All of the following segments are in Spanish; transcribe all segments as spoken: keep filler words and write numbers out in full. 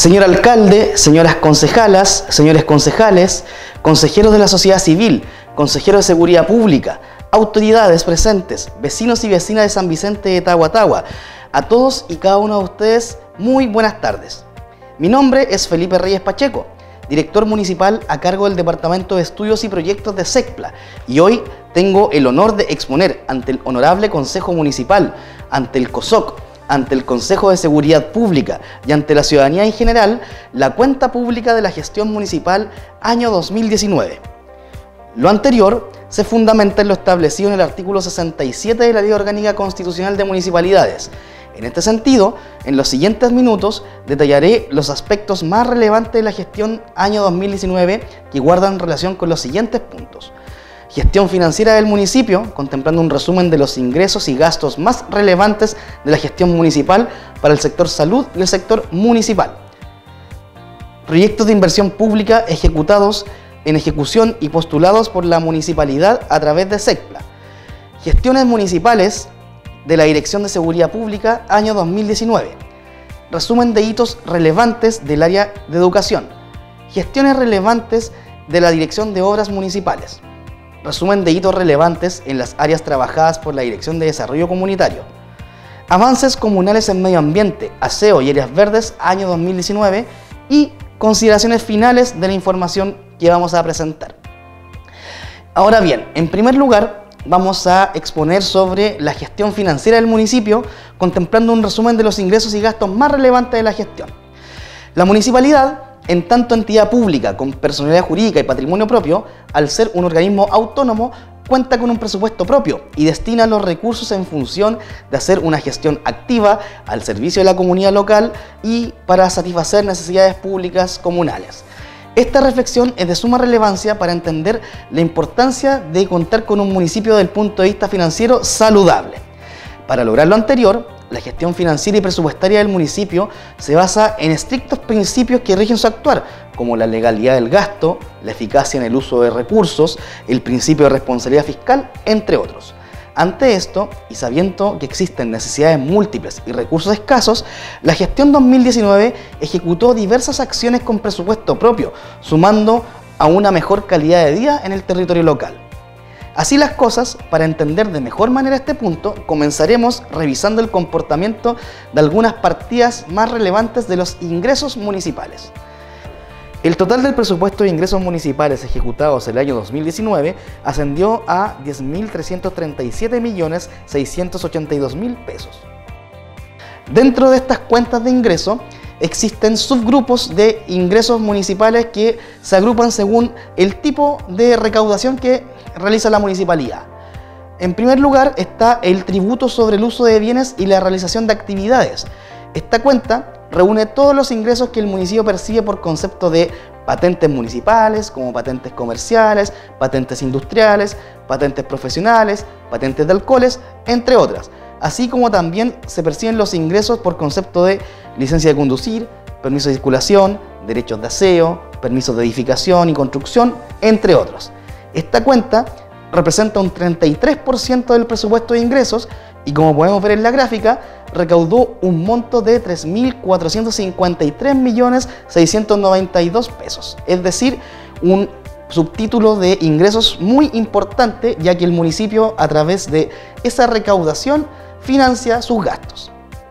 Señor alcalde, señoras concejalas, señores concejales, consejeros de la sociedad civil, consejeros de seguridad pública, autoridades presentes, vecinos y vecinas de San Vicente de Tahuatahua, a todos y cada uno de ustedes, muy buenas tardes. Mi nombre es Felipe Reyes Pacheco, director municipal a cargo del Departamento de Estudios y Proyectos de SECPLA, y hoy tengo el honor de exponer ante el Honorable Consejo Municipal, ante el COSOC, ante el Consejo de Seguridad Pública y ante la ciudadanía en general, la cuenta pública de la gestión municipal año dos mil diecinueve. Lo anterior se fundamenta en lo establecido en el artículo sesenta y siete de la Ley Orgánica Constitucional de Municipalidades. En este sentido, en los siguientes minutos detallaré los aspectos más relevantes de la gestión año dos mil diecinueve que guardan relación con los siguientes puntos. Gestión financiera del municipio, contemplando un resumen de los ingresos y gastos más relevantes de la gestión municipal para el sector salud y el sector municipal. Proyectos de inversión pública ejecutados en ejecución y postulados por la municipalidad a través de SECPLA. Gestiones municipales de la Dirección de Seguridad Pública año dos mil diecinueve. Resumen de hitos relevantes del área de educación. Gestiones relevantes de la Dirección de Obras Municipales. Resumen de hitos relevantes en las áreas trabajadas por la Dirección de Desarrollo Comunitario. Avances comunales en medio ambiente, aseo y áreas verdes año dos mil diecinueve y consideraciones finales de la información que vamos a presentar. Ahora bien, en primer lugar vamos a exponer sobre la gestión financiera del municipio, contemplando un resumen de los ingresos y gastos más relevantes de la gestión. La municipalidad, en tanto entidad pública con personalidad jurídica y patrimonio propio, al ser un organismo autónomo, cuenta con un presupuesto propio y destina los recursos en función de hacer una gestión activa al servicio de la comunidad local y para satisfacer necesidades públicas comunales. Esta reflexión es de suma relevancia para entender la importancia de contar con un municipio desde el punto de vista financiero saludable. Para lograr lo anterior, la gestión financiera y presupuestaria del municipio se basa en estrictos principios que rigen su actuar, como la legalidad del gasto, la eficacia en el uso de recursos, el principio de responsabilidad fiscal, entre otros. Ante esto, y sabiendo que existen necesidades múltiples y recursos escasos, la gestión dos mil diecinueve ejecutó diversas acciones con presupuesto propio, sumando a una mejor calidad de vida en el territorio local. Así las cosas, para entender de mejor manera este punto, comenzaremos revisando el comportamiento de algunas partidas más relevantes de los ingresos municipales. El total del presupuesto de ingresos municipales ejecutados el año dos mil diecinueve ascendió a diez mil trescientos treinta y siete millones seiscientos ochenta y dos mil pesos. Dentro de estas cuentas de ingreso existen subgrupos de ingresos municipales que se agrupan según el tipo de recaudación que realiza la municipalidad. En primer lugar está el tributo sobre el uso de bienes y la realización de actividades. Esta cuenta reúne todos los ingresos que el municipio percibe por concepto de patentes municipales, como patentes comerciales, patentes industriales, patentes profesionales, patentes de alcoholes, entre otras. Así como también se perciben los ingresos por concepto de licencia de conducir, permiso de circulación, derechos de aseo, permisos de edificación y construcción, entre otros. Esta cuenta representa un treinta y tres por ciento del presupuesto de ingresos y, como podemos ver en la gráfica, recaudó un monto de tres mil cuatrocientos cincuenta y tres millones seiscientos noventa y dos pesos, es decir, un subtítulo de ingresos muy importante, ya que el municipio, a través de esa recaudación, financia sus gastos.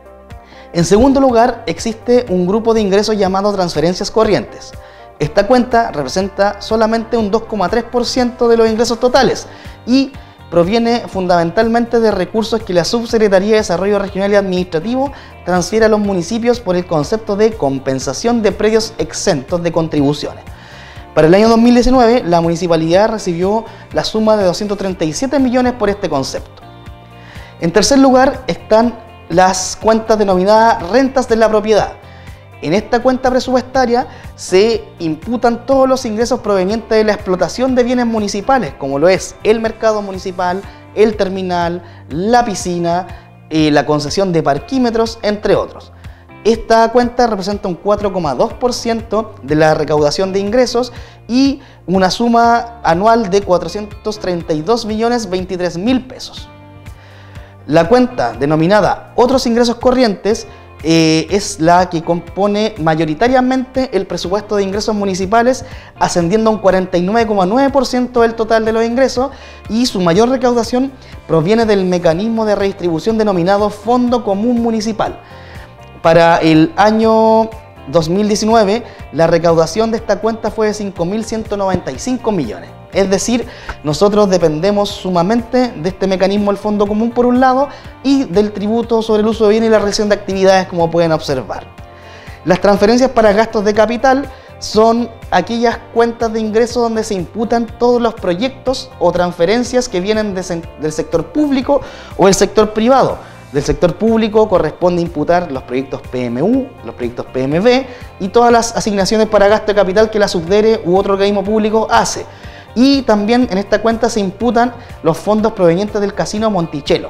En segundo lugar, existe un grupo de ingresos llamado transferencias corrientes. Esta cuenta representa solamente un dos coma tres por ciento de los ingresos totales y proviene fundamentalmente de recursos que la Subsecretaría de Desarrollo Regional y Administrativo transfiere a los municipios por el concepto de compensación de predios exentos de contribuciones. Para el año dos mil diecinueve, la municipalidad recibió la suma de doscientos treinta y siete millones por este concepto. En tercer lugar están las cuentas denominadas rentas de la propiedad. En esta cuenta presupuestaria se imputan todos los ingresos provenientes de la explotación de bienes municipales, como lo es el mercado municipal, el terminal, la piscina, eh, la concesión de parquímetros, entre otros. Esta cuenta representa un cuatro coma dos por ciento de la recaudación de ingresos y una suma anual de cuatrocientos treinta y dos millones veintitrés mil pesos. La cuenta denominada Otros ingresos corrientes eh, es la que compone mayoritariamente el presupuesto de ingresos municipales, ascendiendo a un cuarenta y nueve coma nueve por ciento del total de los ingresos, y su mayor recaudación proviene del mecanismo de redistribución denominado Fondo Común Municipal. Para el año dos mil diecinueve, la recaudación de esta cuenta fue de cinco mil ciento noventa y cinco millones. Es decir, nosotros dependemos sumamente de este mecanismo del Fondo Común por un lado y del tributo sobre el uso de bienes y la realización de actividades, como pueden observar. Las transferencias para gastos de capital son aquellas cuentas de ingresos donde se imputan todos los proyectos o transferencias que vienen de, del sector público o el sector privado. Del sector público corresponde imputar los proyectos P M U, los proyectos P M B y todas las asignaciones para gasto de capital que la Subdere u otro organismo público hace. Y también en esta cuenta se imputan los fondos provenientes del Casino Monticello.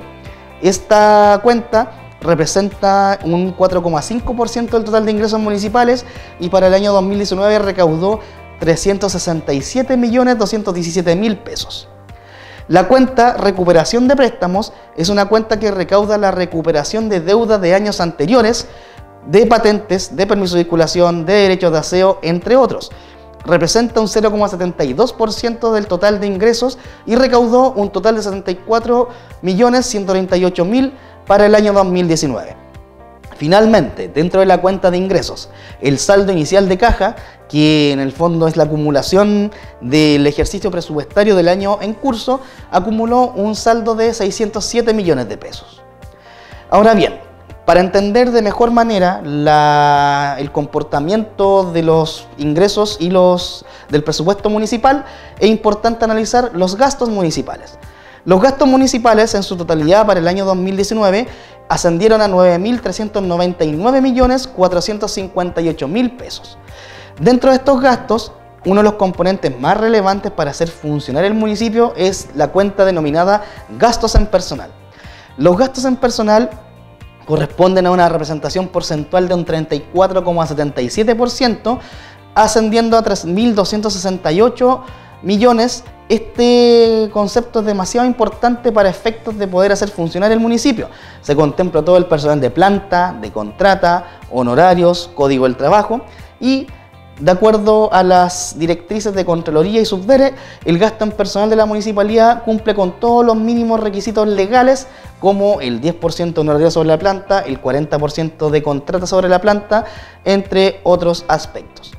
Esta cuenta representa un cuatro coma cinco por ciento del total de ingresos municipales y para el año dos mil diecinueve recaudó trescientos sesenta y siete millones doscientos diecisiete mil pesos. La cuenta recuperación de préstamos es una cuenta que recauda la recuperación de deuda de años anteriores, de patentes, de permiso de circulación, de derechos de aseo, entre otros. Representa un cero coma setenta y dos por ciento del total de ingresos y recaudó un total de setenta y cuatro millones ciento treinta y ocho mil para el año dos mil diecinueve. Finalmente, dentro de la cuenta de ingresos, el saldo inicial de caja, que en el fondo es la acumulación del ejercicio presupuestario del año en curso, acumuló un saldo de seiscientos siete millones de pesos. Ahora bien, para entender de mejor manera la, el comportamiento de los ingresos y los del presupuesto municipal, es importante analizar los gastos municipales. Los gastos municipales en su totalidad para el año dos mil diecinueve ascendieron a nueve mil trescientos noventa y nueve millones cuatrocientos cincuenta y ocho mil pesos. Dentro de estos gastos, uno de los componentes más relevantes para hacer funcionar el municipio es la cuenta denominada gastos en personal. Los gastos en personal corresponden a una representación porcentual de un treinta y cuatro coma setenta y siete por ciento, ascendiendo a tres mil doscientos sesenta y ocho millones. Este concepto es demasiado importante para efectos de poder hacer funcionar el municipio. Se contempla todo el personal de planta, de contrata, honorarios, código del trabajo y, de acuerdo a las directrices de Contraloría y Subdere, el gasto en personal de la municipalidad cumple con todos los mínimos requisitos legales, como el diez por ciento honorario sobre la planta, el cuarenta por ciento de contrata sobre la planta, entre otros aspectos.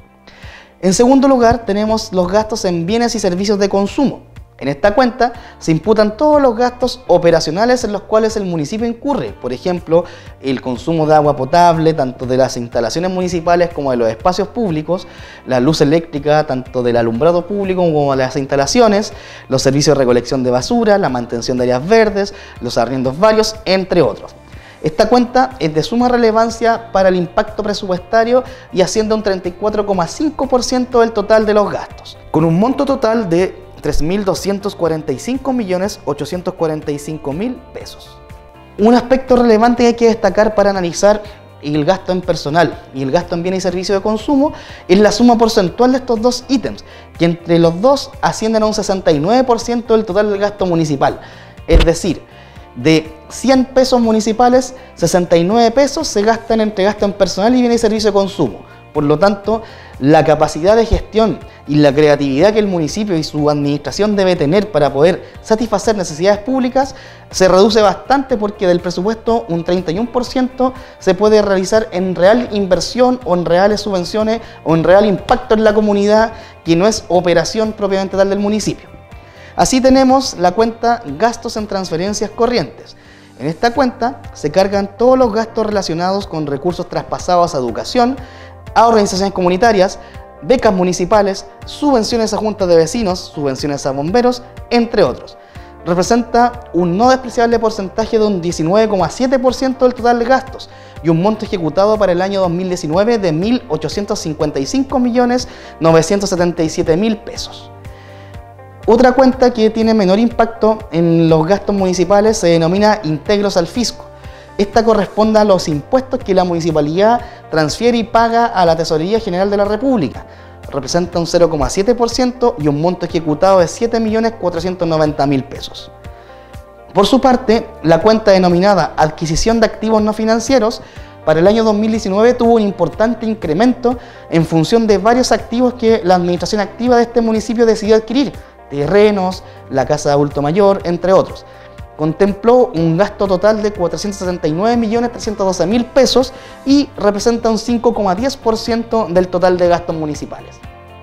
En segundo lugar, tenemos los gastos en bienes y servicios de consumo. En esta cuenta se imputan todos los gastos operacionales en los cuales el municipio incurre, por ejemplo, el consumo de agua potable, tanto de las instalaciones municipales como de los espacios públicos, la luz eléctrica, tanto del alumbrado público como de las instalaciones, los servicios de recolección de basura, la mantención de áreas verdes, los arriendos varios, entre otros. Esta cuenta es de suma relevancia para el impacto presupuestario y asciende a un treinta y cuatro coma cinco por ciento del total de los gastos, con un monto total de tres mil doscientos cuarenta y cinco millones ochocientos cuarenta y cinco mil pesos. Un aspecto relevante que hay que destacar para analizar el gasto en personal y el gasto en bienes y servicios de consumo es la suma porcentual de estos dos ítems, que entre los dos ascienden a un sesenta y nueve por ciento del total del gasto municipal. Es decir, de cien pesos municipales, sesenta y nueve pesos se gastan entre gasto en personal y bienes y servicios de consumo. Por lo tanto, la capacidad de gestión y la creatividad que el municipio y su administración debe tener para poder satisfacer necesidades públicas se reduce bastante, porque del presupuesto un treinta y uno por ciento se puede realizar en real inversión o en reales subvenciones o en real impacto en la comunidad, que no es operación propiamente tal del municipio. Así tenemos la cuenta gastos en transferencias corrientes. En esta cuenta se cargan todos los gastos relacionados con recursos traspasados a educación, a organizaciones comunitarias, becas municipales, subvenciones a juntas de vecinos, subvenciones a bomberos, entre otros. Representa un no despreciable porcentaje de un diecinueve coma siete por ciento del total de gastos y un monto ejecutado para el año dos mil diecinueve de mil ochocientos cincuenta y cinco millones novecientos setenta y siete mil pesos. Otra cuenta que tiene menor impacto en los gastos municipales se denomina integros al fisco. Esta corresponde a los impuestos que la municipalidad transfiere y paga a la Tesorería General de la República. Representa un cero coma siete por ciento y un monto ejecutado de siete millones cuatrocientos noventa mil pesos. Por su parte, la cuenta denominada adquisición de activos no financieros para el año dos mil diecinueve tuvo un importante incremento en función de varios activos que la administración activa de este municipio decidió adquirir, terrenos, la casa de adulto mayor, entre otros. Contempló un gasto total de cuatrocientos setenta y nueve millones trescientos doce mil pesos y representa un cinco coma diez por ciento del total de gastos municipales.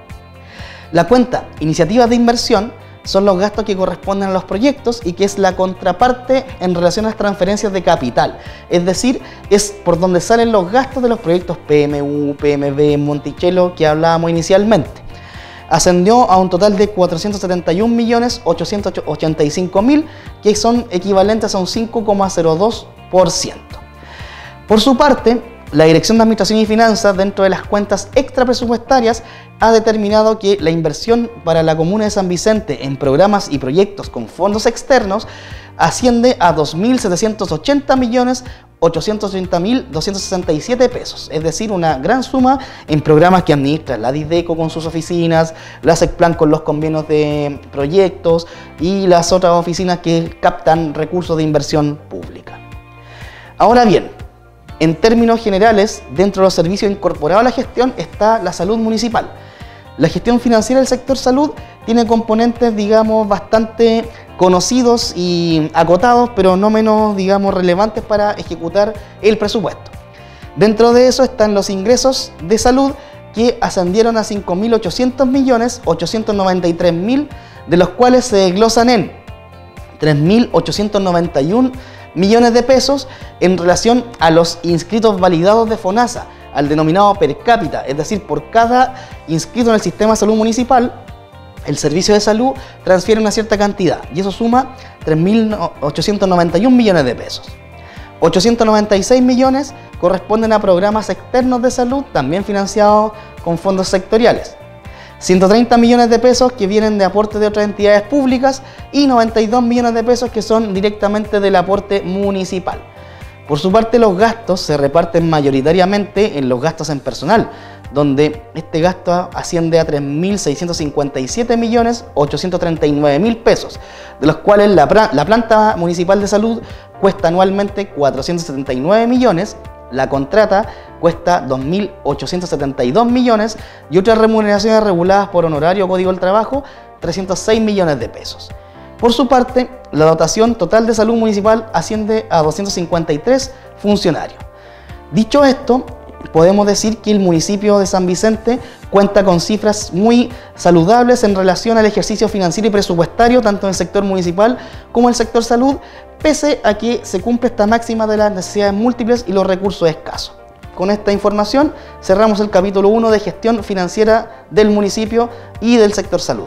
La cuenta iniciativas de inversión son los gastos que corresponden a los proyectos y que es la contraparte en relación a las transferencias de capital, es decir, es por donde salen los gastos de los proyectos P M U, P M B, Monticello que hablábamos inicialmente. Ascendió a un total de cuatrocientos setenta y un millones ochocientos ochenta y cinco mil, que son equivalentes a un cinco coma cero dos por ciento. Por su parte, la Dirección de Administración y Finanzas, dentro de las cuentas extrapresupuestarias, ha determinado que la inversión para la comuna de San Vicente en programas y proyectos con fondos externos asciende a dos mil setecientos ochenta millones ochocientos treinta mil doscientos sesenta y siete pesos, es decir, una gran suma en programas que administra la DISDECO con sus oficinas, la SECPLAN con los convenios de proyectos y las otras oficinas que captan recursos de inversión pública. Ahora bien, en términos generales, dentro de los servicios incorporados a la gestión está la salud municipal. La gestión financiera del sector salud tiene componentes, digamos, bastante conocidos y acotados, pero no menos, digamos, relevantes para ejecutar el presupuesto. Dentro de eso están los ingresos de salud, que ascendieron a cinco mil ochocientos millones ochocientos noventa y tres mil, de los cuales se desglosan en tres mil ochocientos noventa y un millones de pesos en relación a los inscritos validados de FONASA, al denominado per cápita, es decir, por cada inscrito en el sistema de salud municipal, el servicio de salud transfiere una cierta cantidad y eso suma tres mil ochocientos noventa y un millones de pesos. ochocientos noventa y seis millones corresponden a programas externos de salud, también financiados con fondos sectoriales. ciento treinta millones de pesos que vienen de aportes de otras entidades públicas y noventa y dos millones de pesos que son directamente del aporte municipal. Por su parte, los gastos se reparten mayoritariamente en los gastos en personal, donde este gasto asciende a tres mil seiscientos cincuenta y siete millones ochocientos treinta y nueve mil pesos, de los cuales la, la planta municipal de salud cuesta anualmente cuatrocientos setenta y nueve millones, la contrata cuesta dos mil ochocientos setenta y dos millones y otras remuneraciones reguladas por honorario o código del trabajo, trescientos seis millones de pesos. Por su parte, la dotación total de salud municipal asciende a doscientos cincuenta y tres funcionarios. Dicho esto, podemos decir que el municipio de San Vicente cuenta con cifras muy saludables en relación al ejercicio financiero y presupuestario, tanto en el sector municipal como en el sector salud, pese a que se cumple esta máxima de las necesidades múltiples y los recursos escasos. Con esta información cerramos el capítulo uno de gestión financiera del municipio y del sector salud.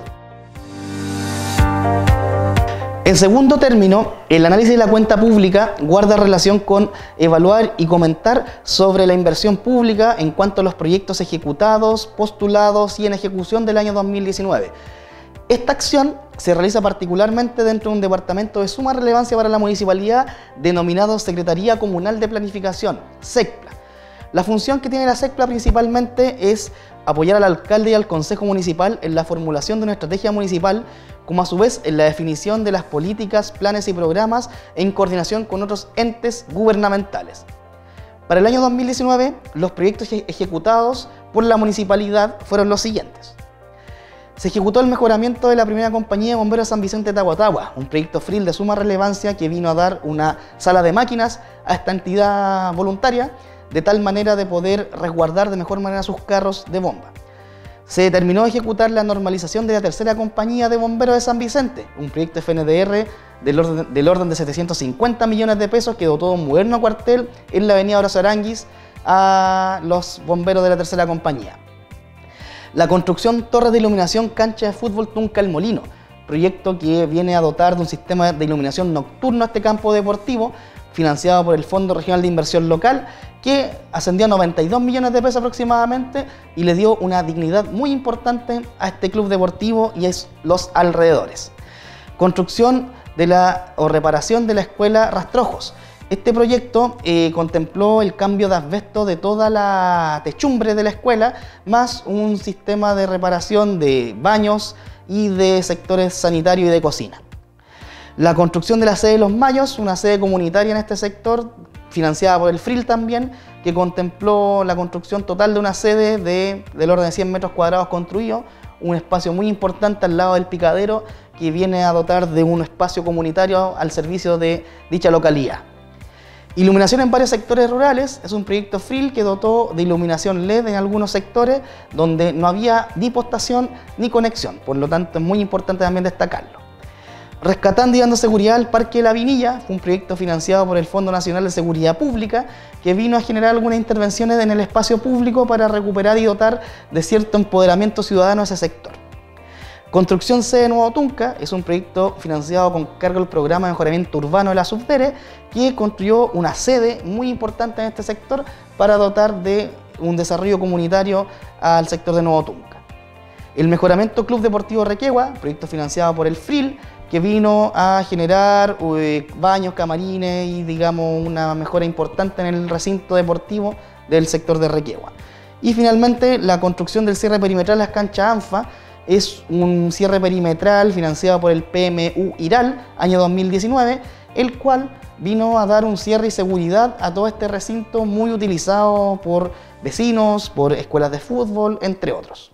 En segundo término, el análisis de la cuenta pública guarda relación con evaluar y comentar sobre la inversión pública en cuanto a los proyectos ejecutados, postulados y en ejecución del año dos mil diecinueve. Esta acción se realiza particularmente dentro de un departamento de suma relevancia para la municipalidad denominado Secretaría Comunal de Planificación, SECPLA. La función que tiene la SECPLA principalmente es apoyar al alcalde y al consejo municipal en la formulación de una estrategia municipal, como a su vez en la definición de las políticas, planes y programas en coordinación con otros entes gubernamentales. Para el año dos mil diecinueve, los proyectos ejecutados por la municipalidad fueron los siguientes. Se ejecutó el mejoramiento de la primera compañía de bomberos San Vicente de Tahuatahua, un proyecto F R I L de suma relevancia que vino a dar una sala de máquinas a esta entidad voluntaria, de tal manera de poder resguardar de mejor manera sus carros de bomba. Se determinó ejecutar la normalización de la tercera compañía de bomberos de San Vicente, un proyecto F N D R del orden, del orden de setecientos cincuenta millones de pesos que dotó un moderno cuartel en la avenida Horacio Aranguis a los bomberos de la tercera compañía. La construcción torre de iluminación cancha de fútbol Tunca El Molino, proyecto que viene a dotar de un sistema de iluminación nocturno a este campo deportivo, financiado por el Fondo Regional de Inversión Local, que ascendió a noventa y dos millones de pesos aproximadamente y le dio una dignidad muy importante a este club deportivo y a los alrededores. Construcción de la, o reparación de la escuela Rastrojos. Este proyecto eh, contempló el cambio de asbesto de toda la techumbre de la escuela, más un sistema de reparación de baños y de sectores sanitarios y de cocina. La construcción de la sede de Los Mayos, una sede comunitaria en este sector, financiada por el F R I L también, que contempló la construcción total de una sede de, del orden de cien metros cuadrados construido, un espacio muy importante al lado del picadero que viene a dotar de un espacio comunitario al servicio de dicha localidad. Iluminación en varios sectores rurales es un proyecto F R I L que dotó de iluminación L E D en algunos sectores donde no había ni postación ni conexión, por lo tanto es muy importante también destacarlo. Rescatando y dando seguridad al Parque de la Vinilla, fue un proyecto financiado por el Fondo Nacional de Seguridad Pública que vino a generar algunas intervenciones en el espacio público para recuperar y dotar de cierto empoderamiento ciudadano a ese sector. Construcción C de Nuevo Tunca es un proyecto financiado con cargo al Programa de Mejoramiento Urbano de la Subdere, que construyó una sede muy importante en este sector para dotar de un desarrollo comunitario al sector de Nuevo Tunca. El Mejoramiento Club Deportivo Requegua, proyecto financiado por el F R I L, que vino a generar eh, baños, camarines y digamos una mejora importante en el recinto deportivo del sector de Requegua. Y finalmente la construcción del cierre perimetral de las canchas ANFA es un cierre perimetral financiado por el P M U IRAL, año dos mil diecinueve, el cual vino a dar un cierre y seguridad a todo este recinto muy utilizado por vecinos, por escuelas de fútbol, entre otros.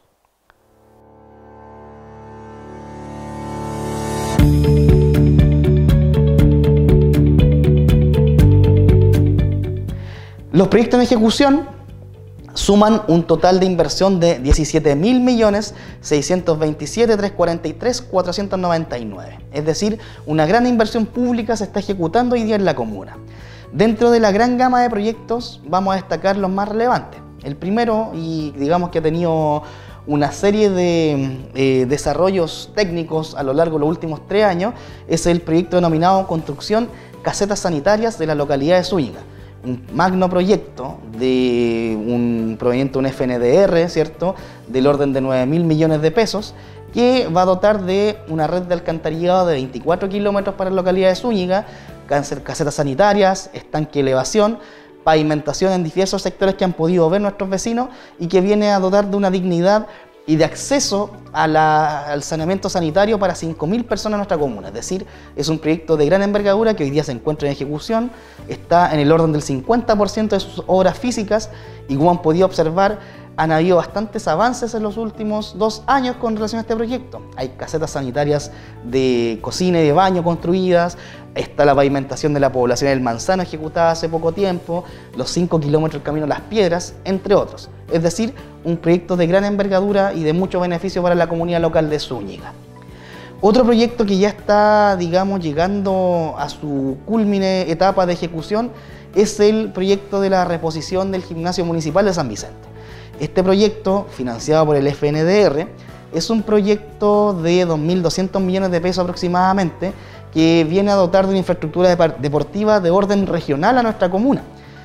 Los proyectos en ejecución suman un total de inversión de diecisiete mil millones seiscientos veintisiete mil trescientos cuarenta y tres mil cuatrocientos noventa y nueve. Es decir, una gran inversión pública se está ejecutando hoy día en la comuna. Dentro de la gran gama de proyectos vamos a destacar los más relevantes. El primero, y digamos que ha tenido una serie de eh, desarrollos técnicos a lo largo de los últimos tres años, es el proyecto denominado Construcción Casetas Sanitarias de la localidad de Zúñiga. Un magno proyecto de un, proveniente de un F N D R, ¿cierto?, del orden de nueve mil millones de pesos, que va a dotar de una red de alcantarillado de veinticuatro kilómetros para la localidad de Zúñiga, casetas sanitarias, estanque de elevación, pavimentación en diversos sectores que han podido ver nuestros vecinos y que viene a dotar de una dignidad y de acceso a la, al saneamiento sanitario para cinco mil personas en nuestra comuna. Es decir, es un proyecto de gran envergadura que hoy día se encuentra en ejecución, está en el orden del cincuenta por ciento de sus obras físicas y como han podido observar, han habido bastantes avances en los últimos dos años con relación a este proyecto. Hay casetas sanitarias de cocina y de baño construidas, está la pavimentación de la población del Manzano ejecutada hace poco tiempo, los cinco kilómetros del camino Las Piedras, entre otros. Es decir, un proyecto de gran envergadura y de mucho beneficio para la comunidad local de Zúñiga. Otro proyecto que ya está, digamos, llegando a su culmine etapa de ejecución es el proyecto de la reposición del Gimnasio Municipal de San Vicente. Este proyecto, financiado por el F N D R, es un proyecto de dos mil doscientos millones de pesos aproximadamente, que viene a dotar de una infraestructura deportiva de orden regional a nuestra comuna.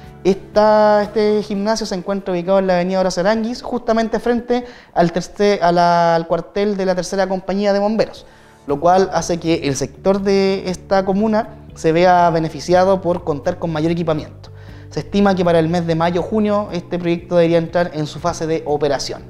Esta, este gimnasio se encuentra ubicado en la avenida Horacio Aranguis, justamente frente al, tercer, a la, al cuartel de la tercera compañía de bomberos, lo cual hace que el sector de esta comuna se vea beneficiado por contar con mayor equipamiento. Se estima que para el mes de mayo-junio este proyecto debería entrar en su fase de operación.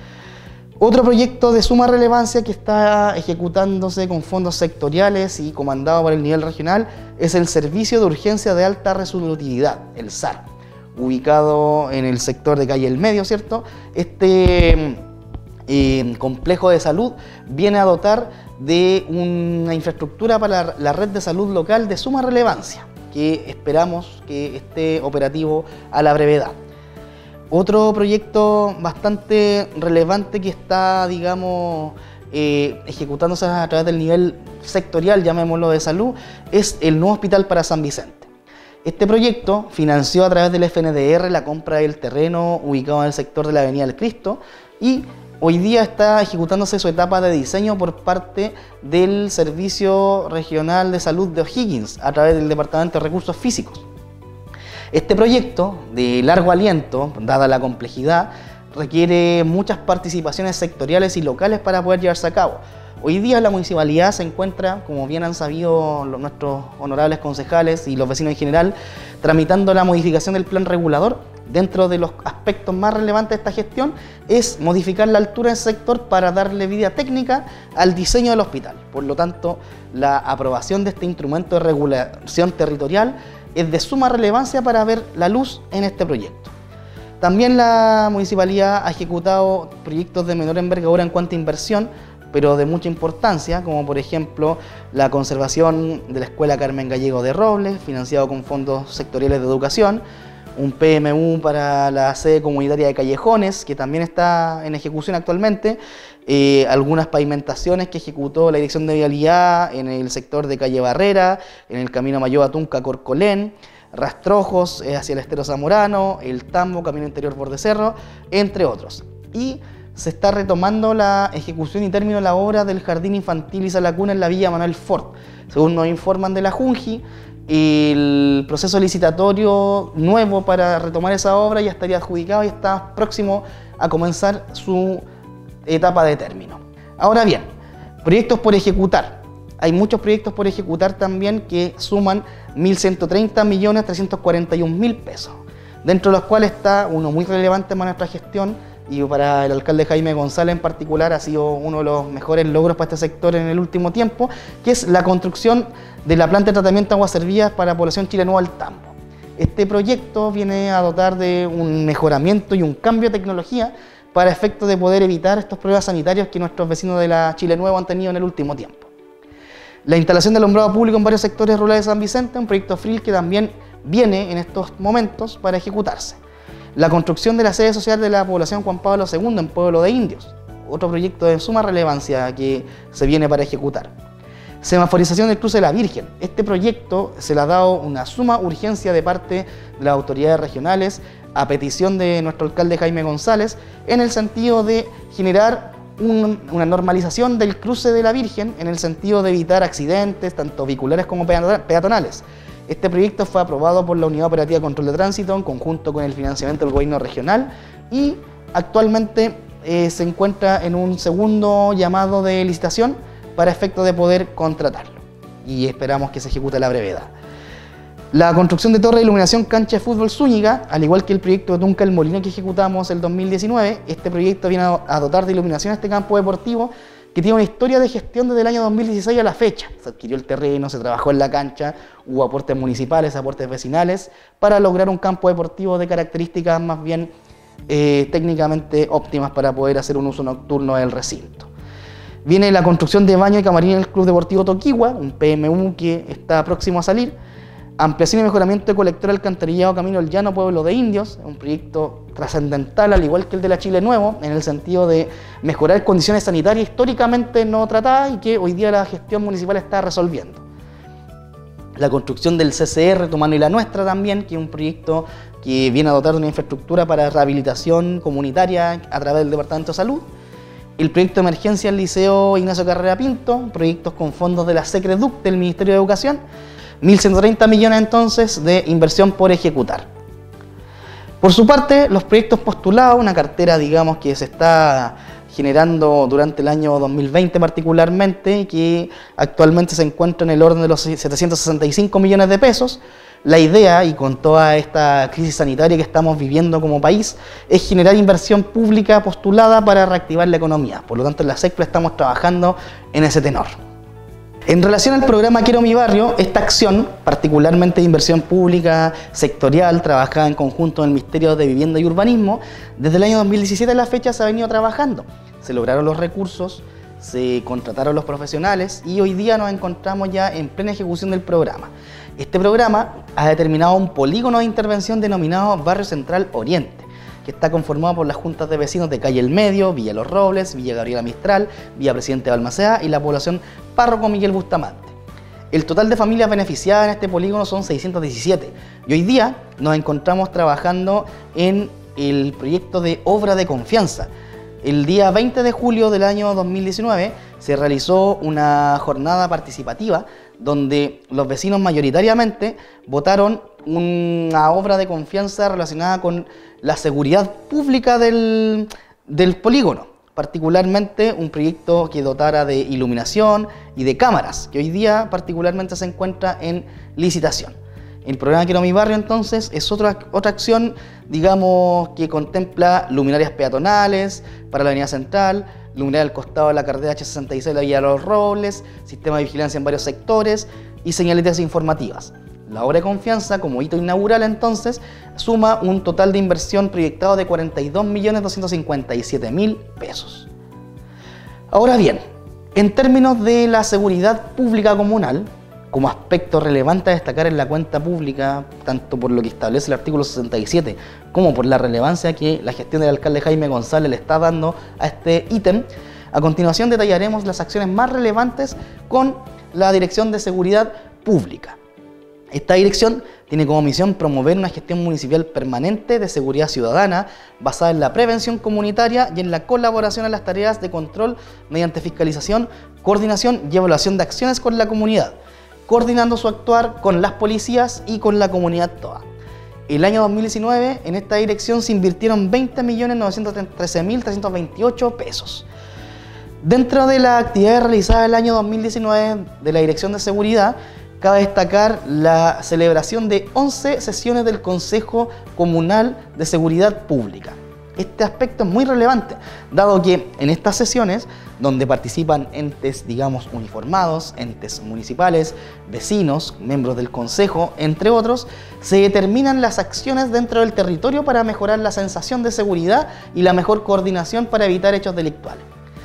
Otro proyecto de suma relevancia que está ejecutándose con fondos sectoriales y comandado por el nivel regional es el Servicio de Urgencia de Alta Resolutividad, el S A R, ubicado en el sector de Calle El Medio, ¿cierto? Este eh, complejo de salud viene a dotar de una infraestructura para la, la red de salud local de suma relevancia, que esperamos que esté operativo a la brevedad. Otro proyecto bastante relevante que está, digamos, eh, ejecutándose a través del nivel sectorial, llamémoslo, de salud, es el nuevo hospital para San Vicente. Este proyecto financió a través del F N D R la compra del terreno ubicado en el sector de la Avenida del Cristo y hoy día está ejecutándose su etapa de diseño por parte del Servicio Regional de Salud de O'Higgins a través del Departamento de Recursos Físicos. Este proyecto, de largo aliento, dada la complejidad, requiere muchas participaciones sectoriales y locales para poder llevarse a cabo. Hoy día la municipalidad se encuentra, como bien han sabido los, nuestros honorables concejales y los vecinos en general, tramitando la modificación del plan regulador. Dentro de los aspectos más relevantes de esta gestión es modificar la altura del sector para darle vida técnica al diseño del hospital. Por lo tanto, la aprobación de este instrumento de regulación territorial es de suma relevancia para ver la luz en este proyecto. También la municipalidad ha ejecutado proyectos de menor envergadura en cuanto a inversión, pero de mucha importancia, como por ejemplo la conservación de la Escuela Carmen Gallego de Robles, financiado con fondos sectoriales de educación, un P M U para la sede comunitaria de Callejones, que también está en ejecución actualmente, eh, algunas pavimentaciones que ejecutó la Dirección de Vialidad en el sector de Calle Barrera, en el camino Mayoba Tunca Corcolén, rastrojos eh, hacia el Estero Zamorano, el Tambo, Camino Interior Bordecerro, entre otros. Y se está retomando la ejecución y término de la obra del Jardín Infantil Isa Lacuna en la Villa Manuel Ford. Según nos informan de la Junji, el proceso licitatorio nuevo para retomar esa obra ya estaría adjudicado y está próximo a comenzar su etapa de término. Ahora bien, proyectos por ejecutar. Hay muchos proyectos por ejecutar también que suman mil ciento treinta millones trescientos cuarenta y un mil pesos, dentro de los cuales está uno muy relevante para nuestra gestión, y para el alcalde Jaime González en particular ha sido uno de los mejores logros para este sector en el último tiempo, que es la construcción de la planta de tratamiento de aguas servidas para la población Chile Nuevo al Tambo. Este proyecto viene a dotar de un mejoramiento y un cambio de tecnología para efectos de poder evitar estos problemas sanitarios que nuestros vecinos de la Chile Nuevo han tenido en el último tiempo. La instalación de alumbrado público en varios sectores rurales de San Vicente, un proyecto F R I L que también viene en estos momentos para ejecutarse. La construcción de la sede social de la población Juan Pablo segundo en Pueblo de Indios, otro proyecto de suma relevancia que se viene para ejecutar. Semaforización del cruce de la Virgen. Este proyecto se le ha dado una suma urgencia de parte de las autoridades regionales a petición de nuestro alcalde Jaime González, en el sentido de generar un, una normalización del cruce de la Virgen, en el sentido de evitar accidentes tanto vehiculares como peatonales. Este proyecto fue aprobado por la Unidad Operativa de Control de Tránsito en conjunto con el financiamiento del gobierno regional y actualmente eh, se encuentra en un segundo llamado de licitación para efecto de poder contratarlo y esperamos que se ejecute a la brevedad. La construcción de torre de iluminación cancha de fútbol Zúñiga, al igual que el proyecto de Tunca el Molino que ejecutamos el dos mil diecinueve, este proyecto viene a dotar de iluminación a este campo deportivo que tiene una historia de gestión desde el año dos mil dieciséis a la fecha. Se adquirió el terreno, se trabajó en la cancha, hubo aportes municipales, aportes vecinales, para lograr un campo deportivo de características más bien eh, técnicamente óptimas para poder hacer un uso nocturno del recinto. Viene la construcción de baño y camarín en el Club Deportivo Toquigua, un P M U que está próximo a salir. Ampliación y mejoramiento de colector alcantarillado Camino del Llano, Pueblo de Indios, un proyecto trascendental al igual que el de la Chile Nuevo, en el sentido de mejorar condiciones sanitarias históricamente no tratadas y que hoy día la gestión municipal está resolviendo. La construcción del C C R Tu Mano y la Nuestra también, que es un proyecto que viene a dotar de una infraestructura para rehabilitación comunitaria a través del Departamento de Salud. El proyecto de emergencia del Liceo Ignacio Carrera Pinto, proyectos con fondos de la Secreduc del Ministerio de Educación, mil ciento treinta millones entonces de inversión por ejecutar. Por su parte, los proyectos postulados, una cartera digamos que se está generando durante el año dos mil veinte particularmente, que actualmente se encuentra en el orden de los setecientos sesenta y cinco millones de pesos. La idea, y con toda esta crisis sanitaria que estamos viviendo como país, es generar inversión pública postulada para reactivar la economía. Por lo tanto, en la SECPLA estamos trabajando en ese tenor. En relación al programa Quiero mi barrio, esta acción, particularmente de inversión pública sectorial, trabajada en conjunto en el Ministerio de Vivienda y Urbanismo, desde el año dos mil diecisiete a la fecha se ha venido trabajando. Se lograron los recursos, se contrataron los profesionales y hoy día nos encontramos ya en plena ejecución del programa. Este programa ha determinado un polígono de intervención denominado Barrio Central Oriente, que está conformado por las juntas de vecinos de Calle El Medio, Villa Los Robles, Villa Gabriela Mistral, Villa Presidente Balmaceda y la población Párroco Miguel Bustamante. El total de familias beneficiadas en este polígono son seiscientos diecisiete y hoy día nos encontramos trabajando en el proyecto de obra de confianza. El día veinte de julio del año dos mil diecinueve se realizó una jornada participativa donde los vecinos mayoritariamente votaron una obra de confianza relacionada con la seguridad pública del, del polígono, particularmente un proyecto que dotara de iluminación y de cámaras, que hoy día particularmente se encuentra en licitación. El programa Quiero mi barrio entonces es otra, otra acción, digamos, que contempla luminarias peatonales para la avenida central, luminaria al costado de la carretera H sesenta y seis de la Villa Los Robles, sistema de vigilancia en varios sectores y señaletas informativas. La obra de confianza, como hito inaugural entonces, suma un total de inversión proyectado de cuarenta y dos millones doscientos cincuenta y siete mil pesos. Ahora bien, en términos de la seguridad pública comunal, como aspecto relevante a destacar en la cuenta pública, tanto por lo que establece el artículo sesenta y siete, como por la relevancia que la gestión del alcalde Jaime González le está dando a este ítem, a continuación detallaremos las acciones más relevantes con la Dirección de Seguridad Pública. Esta dirección tiene como misión promover una gestión municipal permanente de seguridad ciudadana basada en la prevención comunitaria y en la colaboración en las tareas de control mediante fiscalización, coordinación y evaluación de acciones con la comunidad, coordinando su actuar con las policías y con la comunidad toda. El año dos mil diecinueve en esta dirección se invirtieron veinte millones novecientos trece mil trescientos veintiocho pesos. Dentro de las actividades realizadas el año dos mil diecinueve de la Dirección de Seguridad, cabe destacar la celebración de once sesiones del Consejo Comunal de Seguridad Pública. Este aspecto es muy relevante, dado que en estas sesiones, donde participan entes, digamos, uniformados, entes municipales, vecinos, miembros del Consejo, entre otros, se determinan las acciones dentro del territorio para mejorar la sensación de seguridad y la mejor coordinación para evitar hechos delictuales.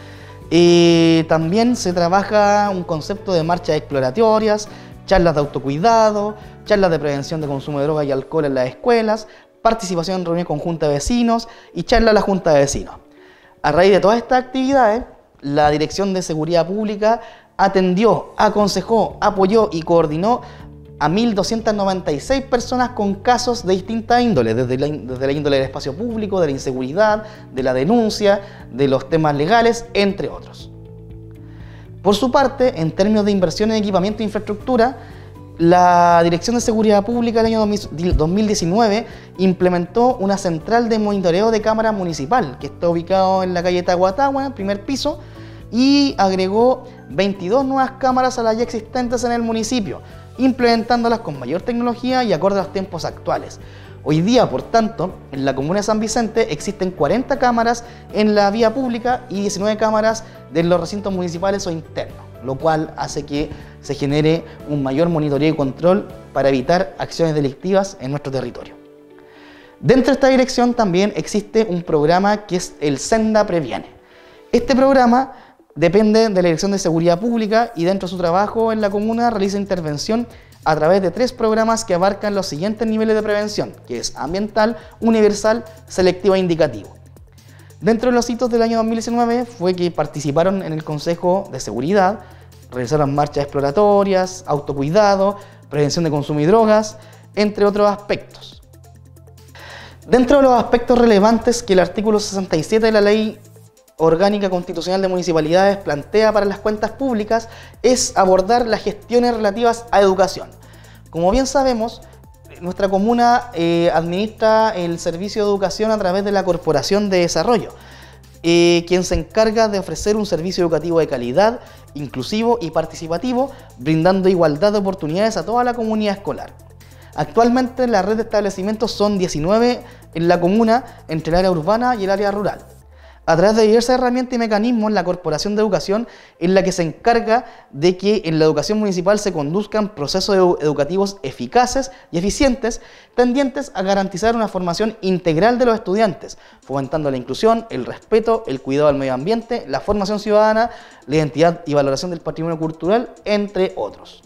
Eh, también se trabaja un concepto de marchas exploratorias, charlas de autocuidado, charlas de prevención de consumo de drogas y alcohol en las escuelas, participación en reuniones con junta de vecinos y charla a la junta de vecinos. A raíz de todas estas actividades, la Dirección de Seguridad Pública atendió, aconsejó, apoyó y coordinó a mil doscientas noventa y seis personas con casos de distintas índoles, desde la, desde la índole del espacio público, de la inseguridad, de la denuncia, de los temas legales, entre otros. Por su parte, en términos de inversión en equipamiento e infraestructura, la Dirección de Seguridad Pública el año dos mil diecinueve implementó una central de monitoreo de cámara municipal que está ubicado en la calle Tahuatahua, primer piso, y agregó veintidós nuevas cámaras a las ya existentes en el municipio, implementándolas con mayor tecnología y acorde a los tiempos actuales. Hoy día, por tanto, en la comuna de San Vicente existen cuarenta cámaras en la vía pública y diecinueve cámaras de los recintos municipales o internos, lo cual hace que se genere un mayor monitoreo y control para evitar acciones delictivas en nuestro territorio. Dentro de esta dirección también existe un programa que es el Senda Previene. Este programa depende de la Dirección de Seguridad Pública y dentro de su trabajo en la comuna realiza intervención a través de tres programas que abarcan los siguientes niveles de prevención, que es ambiental, universal, selectivo e indicativo. Dentro de los hitos del año dos mil diecinueve fue que participaron en el Consejo de Seguridad, realizaron marchas exploratorias, autocuidado, prevención de consumo y drogas, entre otros aspectos. Dentro de los aspectos relevantes que el artículo sesenta y siete de la Ley Orgánica Constitucional de Municipalidades plantea para las cuentas públicas es abordar las gestiones relativas a educación. Como bien sabemos, nuestra comuna eh, administra el servicio de educación a través de la Corporación de Desarrollo, eh, quien se encarga de ofrecer un servicio educativo de calidad, inclusivo y participativo, brindando igualdad de oportunidades a toda la comunidad escolar. Actualmente la red de establecimientos son diecinueve en la comuna entre el área urbana y el área rural. A través de diversas herramientas y mecanismos, la Corporación de Educación es la que se encarga de que en la educación municipal se conduzcan procesos educativos eficaces y eficientes, tendientes a garantizar una formación integral de los estudiantes, fomentando la inclusión, el respeto, el cuidado del medio ambiente, la formación ciudadana, la identidad y valoración del patrimonio cultural, entre otros.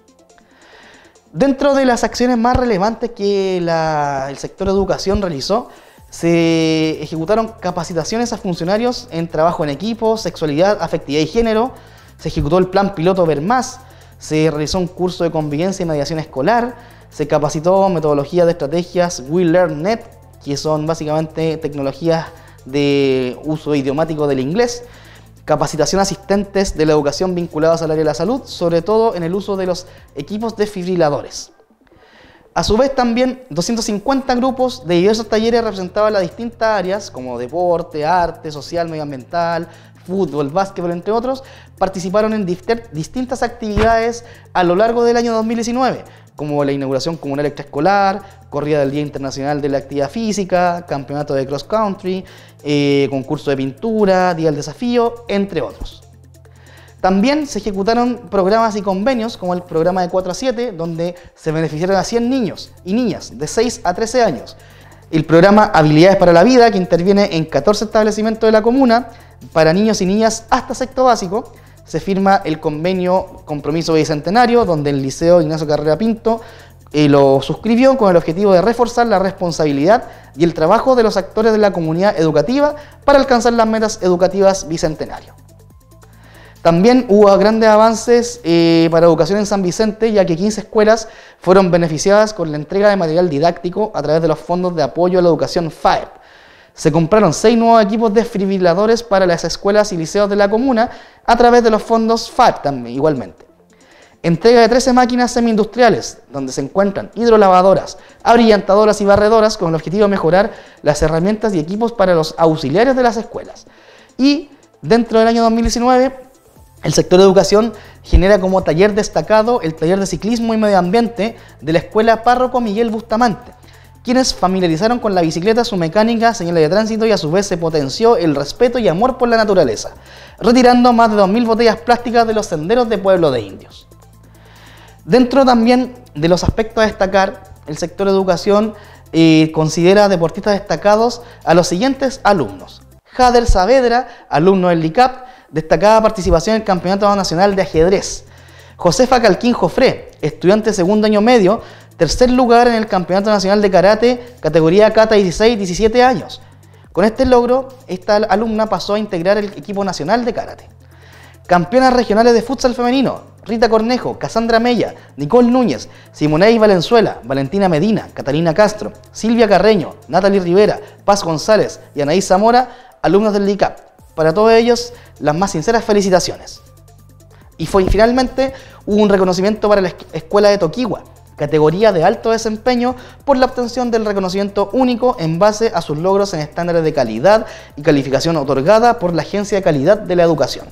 Dentro de las acciones más relevantes que la, el sector de educación realizó, se ejecutaron capacitaciones a funcionarios en trabajo en equipo, sexualidad, afectividad y género, se ejecutó el plan piloto Ver Más, se realizó un curso de convivencia y mediación escolar, se capacitó metodologías de estrategias WeLearnNet, que son básicamente tecnologías de uso idiomático del inglés, capacitación a asistentes de la educación vinculados al área de la salud, sobre todo en el uso de los equipos desfibriladores. A su vez también doscientos cincuenta grupos de diversos talleres representaban las distintas áreas como deporte, arte, social, medioambiental, fútbol, básquetbol, entre otros, participaron en distintas actividades a lo largo del año dos mil diecinueve, como la inauguración comunal extraescolar, corrida del Día Internacional de la Actividad Física, campeonato de cross country, eh, concurso de pintura, Día del Desafío, entre otros. También se ejecutaron programas y convenios como el programa de cuatro a siete, donde se beneficiaron a cien niños y niñas de seis a trece años. El programa Habilidades para la Vida, que interviene en catorce establecimientos de la comuna para niños y niñas hasta sexto básico. Se firma el convenio Compromiso Bicentenario, donde el Liceo Ignacio Carrera Pinto eh, lo suscribió con el objetivo de reforzar la responsabilidad y el trabajo de los actores de la comunidad educativa para alcanzar las metas educativas bicentenario. También hubo grandes avances eh, para educación en San Vicente, ya que quince escuelas fueron beneficiadas con la entrega de material didáctico a través de los fondos de apoyo a la educación F A E P. Se compraron seis nuevos equipos desfibriladores para las escuelas y liceos de la comuna a través de los fondos F A E P también, igualmente. Entrega de trece máquinas semi-industriales, donde se encuentran hidrolavadoras, abrillantadoras y barredoras, con el objetivo de mejorar las herramientas y equipos para los auxiliares de las escuelas. Y dentro del año dos mil diecinueve, el sector de educación genera como taller destacado el taller de ciclismo y medio ambiente de la Escuela Párroco Miguel Bustamante, quienes familiarizaron con la bicicleta, su mecánica, señales de tránsito, y a su vez se potenció el respeto y amor por la naturaleza, retirando más de dos mil botellas plásticas de los senderos de Pueblo de Indios. Dentro también de los aspectos a destacar, el sector de educación eh, considera deportistas destacados a los siguientes alumnos. Jader Saavedra, alumno del L I C A P, destacada participación en el Campeonato Nacional de Ajedrez. Josefa Calquín Jofré, estudiante de segundo año medio, tercer lugar en el Campeonato Nacional de Karate, categoría Kata dieciséis a diecisiete años. Con este logro, esta alumna pasó a integrar el equipo nacional de Karate. Campeonas regionales de futsal femenino: Rita Cornejo, Cassandra Mella, Nicole Núñez, Simonei Valenzuela, Valentina Medina, Catalina Castro, Silvia Carreño, Natalie Rivera, Paz González y Anaís Zamora, alumnos del L I C A P. Para todos ellos, las más sinceras felicitaciones. Y fue, finalmente hubo un reconocimiento para la Escuela de Toquigua, categoría de alto desempeño, por la obtención del reconocimiento único en base a sus logros en estándares de calidad y calificación otorgada por la Agencia de Calidad de la Educación.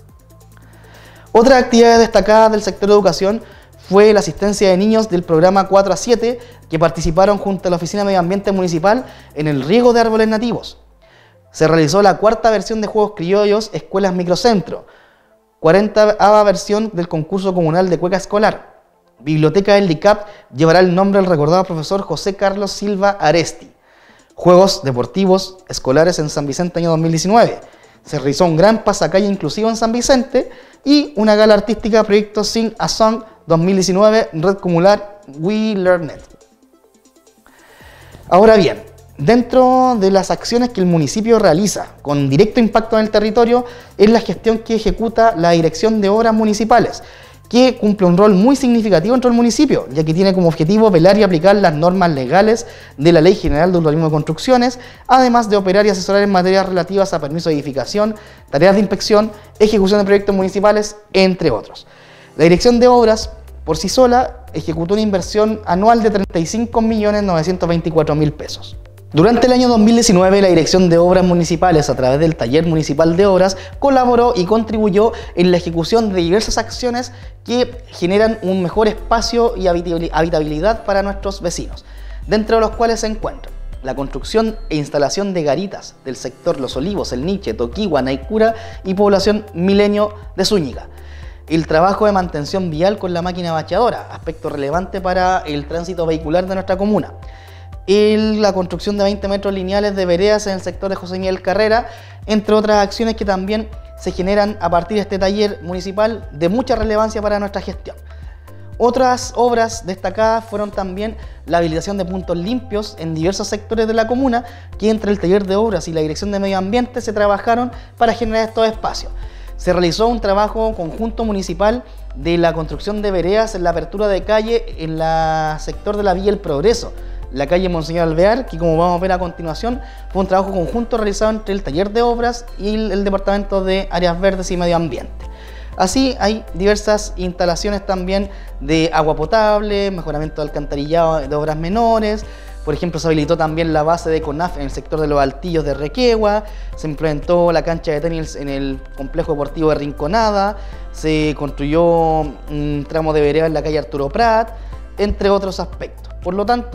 Otras actividades destacadas del sector de educación fue la asistencia de niños del programa cuatro a siete, que participaron junto a la Oficina de Medio Ambiente Municipal en el riego de árboles nativos. Se realizó la cuarta versión de Juegos Criollos Escuelas Microcentro, cuarentava versión del concurso comunal de cueca escolar. Biblioteca del L I C A P llevará el nombre del recordado profesor José Carlos Silva Aresti. Juegos deportivos escolares en San Vicente año dos mil diecinueve. Se realizó un gran pasacalle inclusivo en San Vicente y una gala artística Proyecto Sing a Song dos mil diecinueve, Red Comular We Learned. Ahora bien, dentro de las acciones que el municipio realiza con directo impacto en el territorio es la gestión que ejecuta la Dirección de Obras Municipales, que cumple un rol muy significativo dentro del municipio, ya que tiene como objetivo velar y aplicar las normas legales de la Ley General de Urbanismo de Construcciones, además de operar y asesorar en materias relativas a permiso de edificación, tareas de inspección, ejecución de proyectos municipales, entre otros. La Dirección de Obras, por sí sola, ejecutó una inversión anual de treinta y cinco millones novecientos veinticuatro mil pesos. Durante el año dos mil diecinueve, la Dirección de Obras Municipales, a través del Taller Municipal de Obras, colaboró y contribuyó en la ejecución de diversas acciones que generan un mejor espacio y habitabilidad para nuestros vecinos, dentro de los cuales se encuentran la construcción e instalación de garitas del sector Los Olivos, El Niche, Toquigua, Naicura y población Milenio de Zúñiga. El trabajo de mantención vial con la máquina bacheadora, aspecto relevante para el tránsito vehicular de nuestra comuna. El, la construcción de veinte metros lineales de veredas en el sector de José Miguel Carrera, entre otras acciones que también se generan a partir de este taller municipal de mucha relevancia para nuestra gestión. Otras obras destacadas fueron también la habilitación de puntos limpios en diversos sectores de la comuna, que entre el taller de obras y la Dirección de Medio Ambiente se trabajaron para generar estos espacios. Se realizó un trabajo conjunto municipal de la construcción de veredas en la apertura de calle en el sector de la Villa El Progreso, la calle Monseñor Alvear, que como vamos a ver a continuación, fue un trabajo conjunto realizado entre el Taller de Obras y el, el Departamento de Áreas Verdes y Medio Ambiente. Así hay diversas instalaciones también de agua potable, mejoramiento de alcantarillado de obras menores. Por ejemplo, se habilitó también la base de CONAF en el sector de los Altillos de Requegua, se implementó la cancha de tenis en el complejo deportivo de Rinconada, se construyó un tramo de vereda en la calle Arturo Prat, entre otros aspectos. Por lo tanto,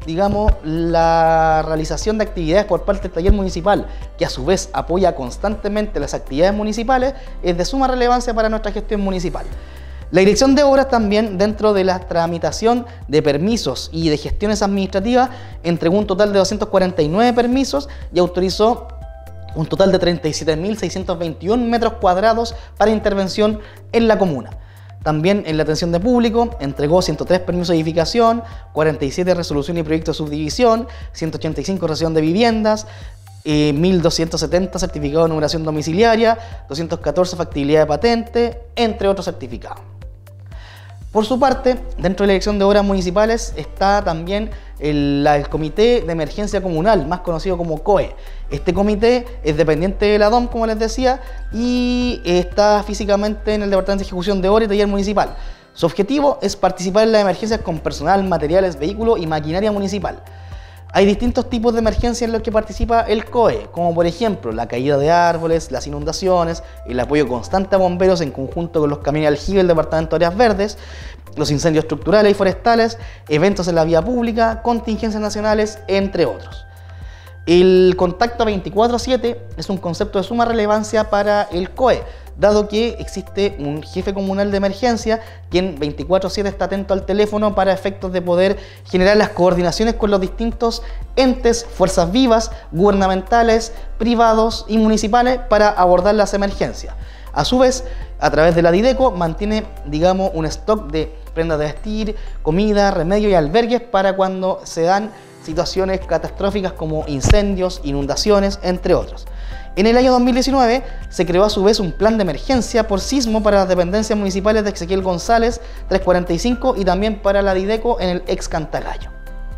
digamos, la realización de actividades por parte del taller municipal, que a su vez apoya constantemente las actividades municipales, es de suma relevancia para nuestra gestión municipal. La Dirección de Obras también, dentro de la tramitación de permisos y de gestiones administrativas, entregó un total de doscientos cuarenta y nueve permisos y autorizó un total de treinta y siete mil seiscientos veintiún metros cuadrados para intervención en la comuna. También en la atención de público entregó ciento tres permisos de edificación, cuarenta y siete resoluciones y proyectos de subdivisión, ciento ochenta y cinco resolución de viviendas, eh, mil doscientos setenta certificados de numeración domiciliaria, doscientos catorce factibilidad de patente, entre otros certificados. Por su parte, dentro de la Dirección de Obras Municipales está también el, la, el Comité de Emergencia Comunal, más conocido como C O E. Este comité es dependiente de la D O M, como les decía, y está físicamente en el Departamento de Ejecución de Obras y Taller Municipal. Su objetivo es participar en las emergencias con personal, materiales, vehículos y maquinaria municipal. Hay distintos tipos de emergencias en los que participa el C O E, como por ejemplo la caída de árboles, las inundaciones, el apoyo constante a bomberos en conjunto con los camiones de aljibe del Departamento de Áreas Verdes, los incendios estructurales y forestales, eventos en la vía pública, contingencias nacionales, entre otros. El contacto veinticuatro siete es un concepto de suma relevancia para el C O E, dado que existe un jefe comunal de emergencia quien veinticuatro siete está atento al teléfono para efectos de poder generar las coordinaciones con los distintos entes, fuerzas vivas, gubernamentales, privados y municipales para abordar las emergencias. A su vez, a través de la Dideco mantiene, digamos, un stock de prendas de vestir, comida, remedio y albergues para cuando se dan situaciones catastróficas como incendios, inundaciones, entre otros. En el año dos mil diecinueve se creó a su vez un plan de emergencia por sismo para las dependencias municipales de Ezequiel González trescientos cuarenta y cinco y también para la Dideco en el ex Cantagallo.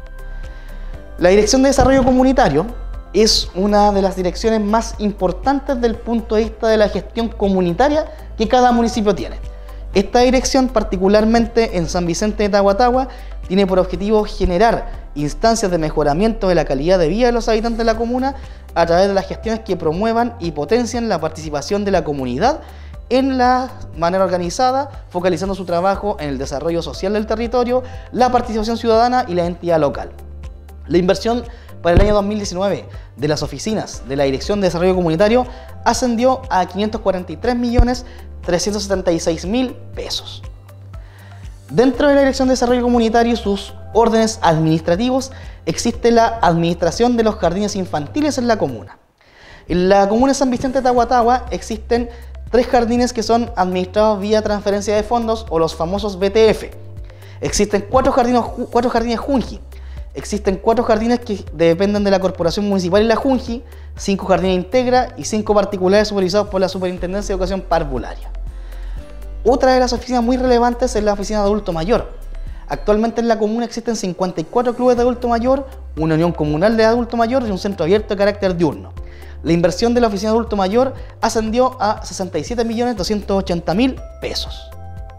La Dirección de Desarrollo Comunitario es una de las direcciones más importantes desde el punto de vista de la gestión comunitaria que cada municipio tiene. Esta dirección, particularmente en San Vicente de Tahuatahua, tiene por objetivo generar instancias de mejoramiento de la calidad de vida de los habitantes de la comuna a través de las gestiones que promuevan y potencian la participación de la comunidad en la manera organizada, focalizando su trabajo en el desarrollo social del territorio, la participación ciudadana y la entidad local. La inversión para el año dos mil diecinueve de las oficinas de la Dirección de Desarrollo Comunitario ascendió a quinientos cuarenta y tres millones trescientos setenta y seis mil pesos. Dentro de la Dirección de Desarrollo Comunitario y sus órdenes administrativos existe la administración de los jardines infantiles en la comuna. En la comuna de San Vicente de Tahuatahua existen tres jardines que son administrados vía transferencia de fondos o los famosos B T F. Existen cuatro jardines, cuatro jardines Junji. Existen cuatro jardines que dependen de la Corporación Municipal y la Junji, cinco jardines Integra y cinco particulares supervisados por la Superintendencia de Educación Parvularia. Otra de las oficinas muy relevantes es la oficina de adulto mayor. Actualmente en la comuna existen cincuenta y cuatro clubes de adulto mayor, una unión comunal de adulto mayor y un centro abierto de carácter diurno. La inversión de la oficina de adulto mayor ascendió a sesenta y siete millones doscientos ochenta mil pesos.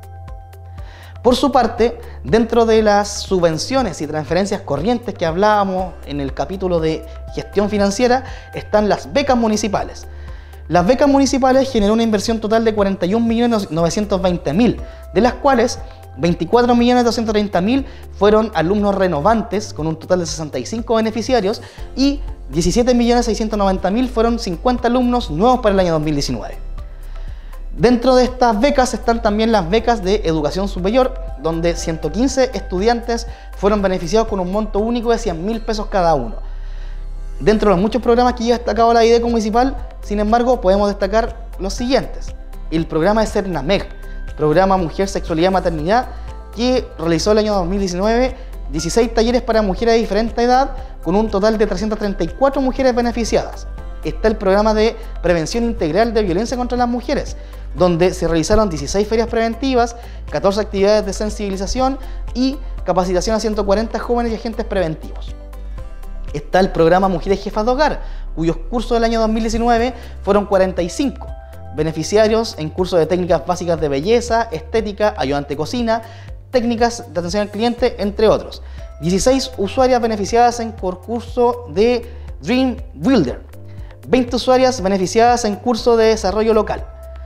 Por su parte, dentro de las subvenciones y transferencias corrientes que hablábamos en el capítulo de gestión financiera, están las becas municipales. Las becas municipales generó una inversión total de cuarenta y un millones novecientos veinte mil, de las cuales veinticuatro millones doscientos treinta mil fueron alumnos renovantes, con un total de sesenta y cinco beneficiarios, y diecisiete millones seiscientos noventa mil fueron cincuenta alumnos nuevos para el año dos mil diecinueve. Dentro de estas becas están también las becas de educación superior, donde ciento quince estudiantes fueron beneficiados con un monto único de cien mil pesos cada uno. Dentro de los muchos programas que ya ha destacado la Dideco municipal, sin embargo, podemos destacar los siguientes. El programa de Cernameg, programa Mujer, Sexualidad y Maternidad, que realizó el año dos mil diecinueve dieciséis talleres para mujeres de diferente edad, con un total de trescientas treinta y cuatro mujeres beneficiadas. Está el programa de Prevención Integral de Violencia contra las Mujeres, donde se realizaron dieciséis ferias preventivas, catorce actividades de sensibilización y capacitación a ciento cuarenta jóvenes y agentes preventivos. Está el programa Mujeres Jefas de Hogar, cuyos cursos del año dos mil diecinueve fueron cuarenta y cinco beneficiarios en cursos de técnicas básicas de belleza, estética, ayudante de cocina, técnicas de atención al cliente, entre otros. dieciséis usuarias beneficiadas en curso de Dream Builder, veinte usuarias beneficiadas en curso de desarrollo local.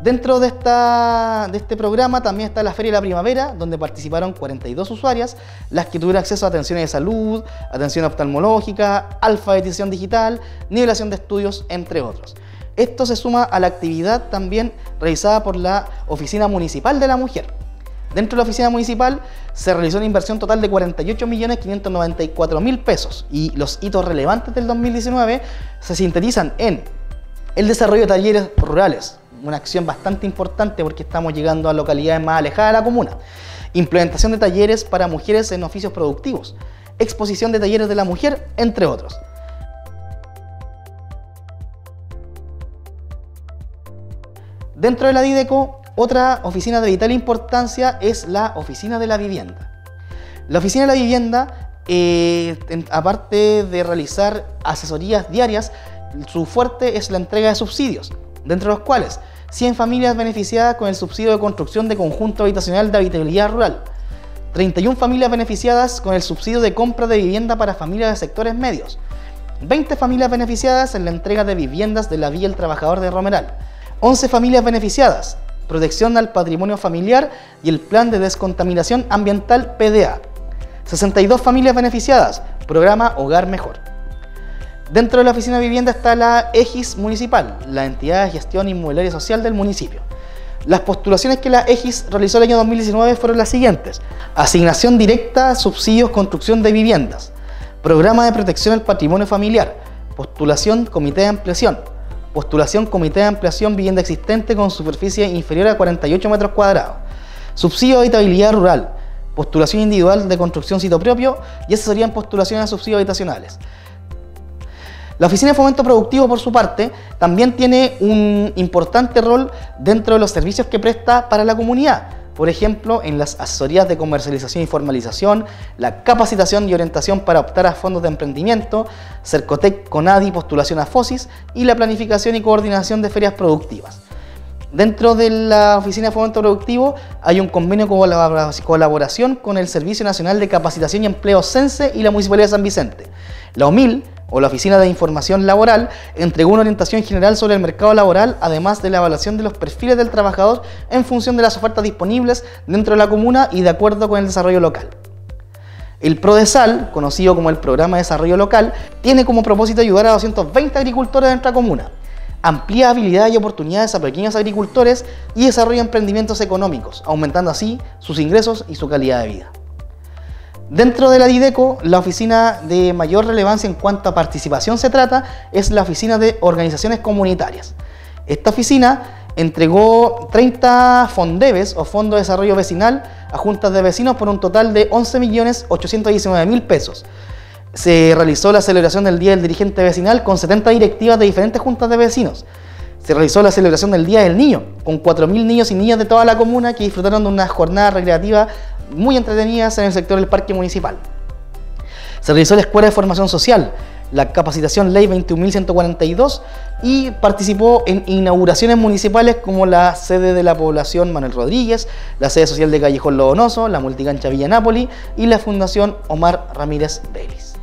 Dentro de, esta, de este programa también está la Feria de la Primavera, donde participaron cuarenta y dos usuarias, las que tuvieron acceso a atenciones de salud, atención oftalmológica, alfabetización digital, nivelación de estudios, entre otros. Esto se suma a la actividad también realizada por la Oficina Municipal de la Mujer. Dentro de la oficina municipal se realizó una inversión total de cuarenta y ocho millones quinientos noventa y cuatro mil pesos y los hitos relevantes del dos mil diecinueve se sintetizan en el desarrollo de talleres rurales, una acción bastante importante porque estamos llegando a localidades más alejadas de la comuna. Implementación de talleres para mujeres en oficios productivos, exposición de talleres de la mujer, entre otros. Dentro de la Dideco, otra oficina de vital importancia es la Oficina de la Vivienda. La Oficina de la Vivienda, eh, en, aparte de realizar asesorías diarias, su fuerte es la entrega de subsidios, dentro de los cuales cien familias beneficiadas con el subsidio de construcción de conjunto habitacional de habitabilidad rural, treinta y una familias beneficiadas con el subsidio de compra de vivienda para familias de sectores medios, veinte familias beneficiadas en la entrega de viviendas de la Villa El Trabajador de Romeral, once familias beneficiadas, protección al patrimonio familiar y el plan de descontaminación ambiental P D A, sesenta y dos familias beneficiadas, programa Hogar Mejor. Dentro de la Oficina de Vivienda está la EGIS Municipal, la entidad de gestión inmobiliaria social del municipio. Las postulaciones que la EGIS realizó el año dos mil diecinueve fueron las siguientes: asignación directa, subsidios, construcción de viviendas, programa de protección al patrimonio familiar, postulación comité de ampliación, postulación comité de ampliación vivienda existente con superficie inferior a cuarenta y ocho metros cuadrados, subsidio de habitabilidad rural, postulación individual de construcción sitio propio y esas serían postulaciones a subsidios habitacionales. La Oficina de Fomento Productivo, por su parte, también tiene un importante rol dentro de los servicios que presta para la comunidad. Por ejemplo, en las asesorías de comercialización y formalización, la capacitación y orientación para optar a fondos de emprendimiento, Cercotec, Conadi, postulación a FOSIS y la planificación y coordinación de ferias productivas. Dentro de la Oficina de Fomento Productivo hay un convenio de colaboración con el Servicio Nacional de Capacitación y Empleo CENSE y la Municipalidad de San Vicente. La O M I L, o la Oficina de Información Laboral, entregó una orientación general sobre el mercado laboral, además de la evaluación de los perfiles del trabajador en función de las ofertas disponibles dentro de la comuna y de acuerdo con el desarrollo local. El PRODESAL, conocido como el Programa de Desarrollo Local, tiene como propósito ayudar a doscientos veinte agricultores de nuestra comuna. Amplía habilidades y oportunidades a pequeños agricultores y desarrolla emprendimientos económicos, aumentando así sus ingresos y su calidad de vida. Dentro de la Dideco, la oficina de mayor relevancia en cuanto a participación se trata es la Oficina de Organizaciones Comunitarias. Esta oficina entregó treinta FONDEVES o Fondo de Desarrollo Vecinal a juntas de vecinos por un total de once millones ochocientos diecinueve mil pesos. Se realizó la celebración del Día del Dirigente Vecinal con setenta directivas de diferentes juntas de vecinos. Se realizó la celebración del Día del Niño con cuatro mil niños y niñas de toda la comuna que disfrutaron de una jornada recreativa muy entretenidas en el sector del parque municipal. Se realizó la Escuela de Formación Social, la capacitación Ley veintiún mil ciento cuarenta y dos y participó en inauguraciones municipales como la sede de la población Manuel Rodríguez, la sede social de Callejón Lo Donoso, la multicancha Villa Nápoli y la Fundación Omar Ramírez Vélez.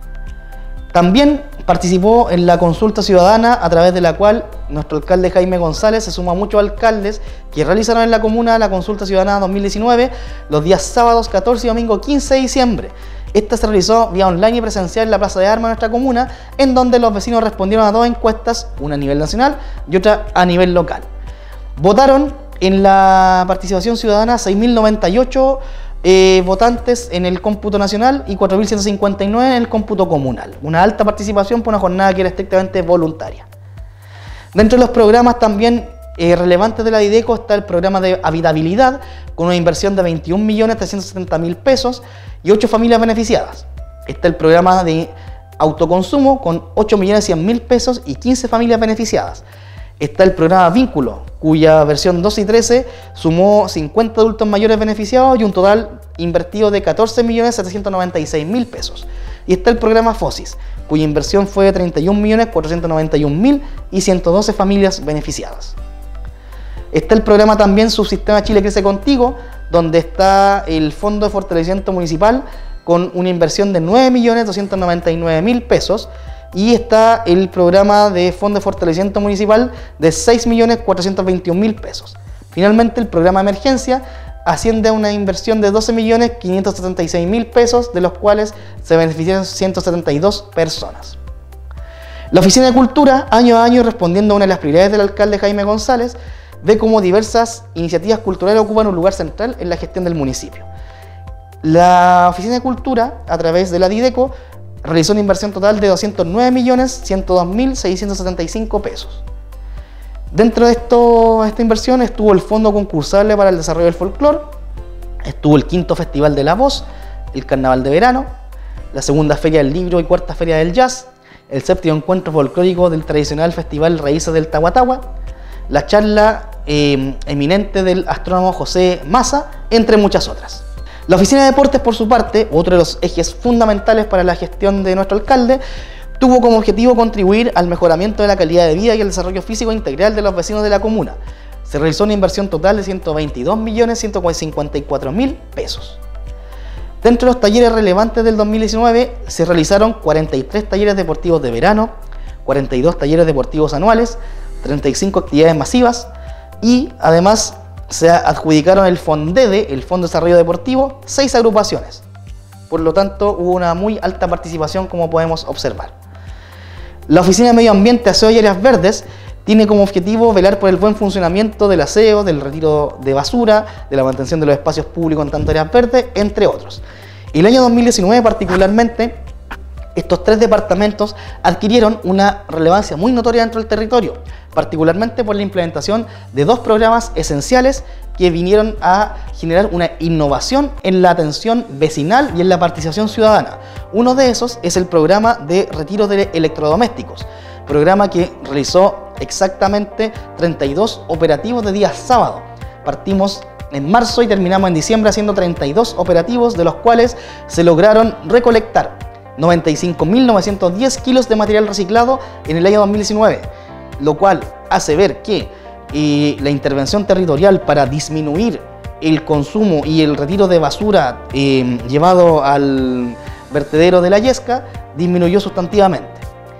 También participó en la consulta ciudadana a través de la cual nuestro alcalde Jaime González se suma a muchos alcaldes que realizaron en la comuna la consulta ciudadana dos mil diecinueve los días sábados catorce y domingo quince de diciembre. Esta se realizó vía online y presencial en la Plaza de Armas de nuestra comuna, en donde los vecinos respondieron a dos encuestas, una a nivel nacional y otra a nivel local. Votaron en la participación ciudadana seis mil noventa y ocho Eh, votantes en el cómputo nacional y cuatro mil ciento cincuenta y nueve en el cómputo comunal. Una alta participación por una jornada que era estrictamente voluntaria. Dentro de los programas también eh, relevantes de la Dideco está el programa de habitabilidad con una inversión de veintiún millones trescientos setenta mil pesos y ocho familias beneficiadas. Está el programa de autoconsumo con ocho millones cien mil pesos y quince familias beneficiadas. Está el programa Vínculo, cuya versión doce y trece sumó cincuenta adultos mayores beneficiados y un total invertido de catorce millones setecientos noventa y seis mil pesos. Y está el programa FOSIS, cuya inversión fue de treinta y un millones cuatrocientos noventa y un mil y ciento doce familias beneficiadas. Está el programa también Subsistema Chile Crece Contigo, donde está el Fondo de Fortalecimiento Municipal con una inversión de nueve millones doscientos noventa y nueve mil pesos y está el programa de Fondo de Fortalecimiento Municipal de seis millones cuatrocientos veintiún mil pesos. Finalmente, el programa de emergencia asciende a una inversión de doce millones quinientos setenta y seis mil pesos, de los cuales se beneficiaron ciento setenta y dos personas. La Oficina de Cultura, año a año respondiendo a una de las prioridades del alcalde Jaime González, ve cómo diversas iniciativas culturales ocupan un lugar central en la gestión del municipio. La Oficina de Cultura, a través de la Dideco, realizó una inversión total de doscientos nueve millones ciento dos mil seiscientos setenta y cinco pesos. Dentro de esto, esta inversión estuvo el Fondo Concursable para el Desarrollo del Folclore, estuvo el quinto Festival de la Voz, el Carnaval de Verano, la segunda Feria del Libro y cuarta Feria del Jazz, el séptimo Encuentro Folclórico del tradicional Festival Raíces del Tagua Tagua, la charla eh, eminente del astrónomo José Massa, entre muchas otras. La Oficina de Deportes, por su parte, otro de los ejes fundamentales para la gestión de nuestro alcalde, tuvo como objetivo contribuir al mejoramiento de la calidad de vida y el desarrollo físico integral de los vecinos de la comuna. Se realizó una inversión total de ciento veintidós millones ciento cincuenta y cuatro mil pesos. Dentro de los talleres relevantes del dos mil diecinueve se realizaron cuarenta y tres talleres deportivos de verano, cuarenta y dos talleres deportivos anuales, treinta y cinco actividades masivas y además se adjudicaron el FONDEDE, el Fondo de Desarrollo Deportivo, seis agrupaciones. Por lo tanto, hubo una muy alta participación, como podemos observar. La Oficina de Medio Ambiente, Aseo y Áreas Verdes tiene como objetivo velar por el buen funcionamiento del aseo, del retiro de basura, de la mantención de los espacios públicos en tanto áreas verdes, entre otros. El año dos mil diecinueve particularmente, estos tres departamentos adquirieron una relevancia muy notoria dentro del territorio, particularmente por la implementación de dos programas esenciales que vinieron a generar una innovación en la atención vecinal y en la participación ciudadana. Uno de esos es el programa de retiro de electrodomésticos, programa que realizó exactamente treinta y dos operativos de día sábado. Partimos en marzo y terminamos en diciembre haciendo treinta y dos operativos, de los cuales se lograron recolectar noventa y cinco mil novecientos diez kilos de material reciclado en el año dos mil diecinueve, lo cual hace ver que eh, la intervención territorial para disminuir el consumo y el retiro de basura eh, llevado al vertedero de la Yesca disminuyó sustantivamente.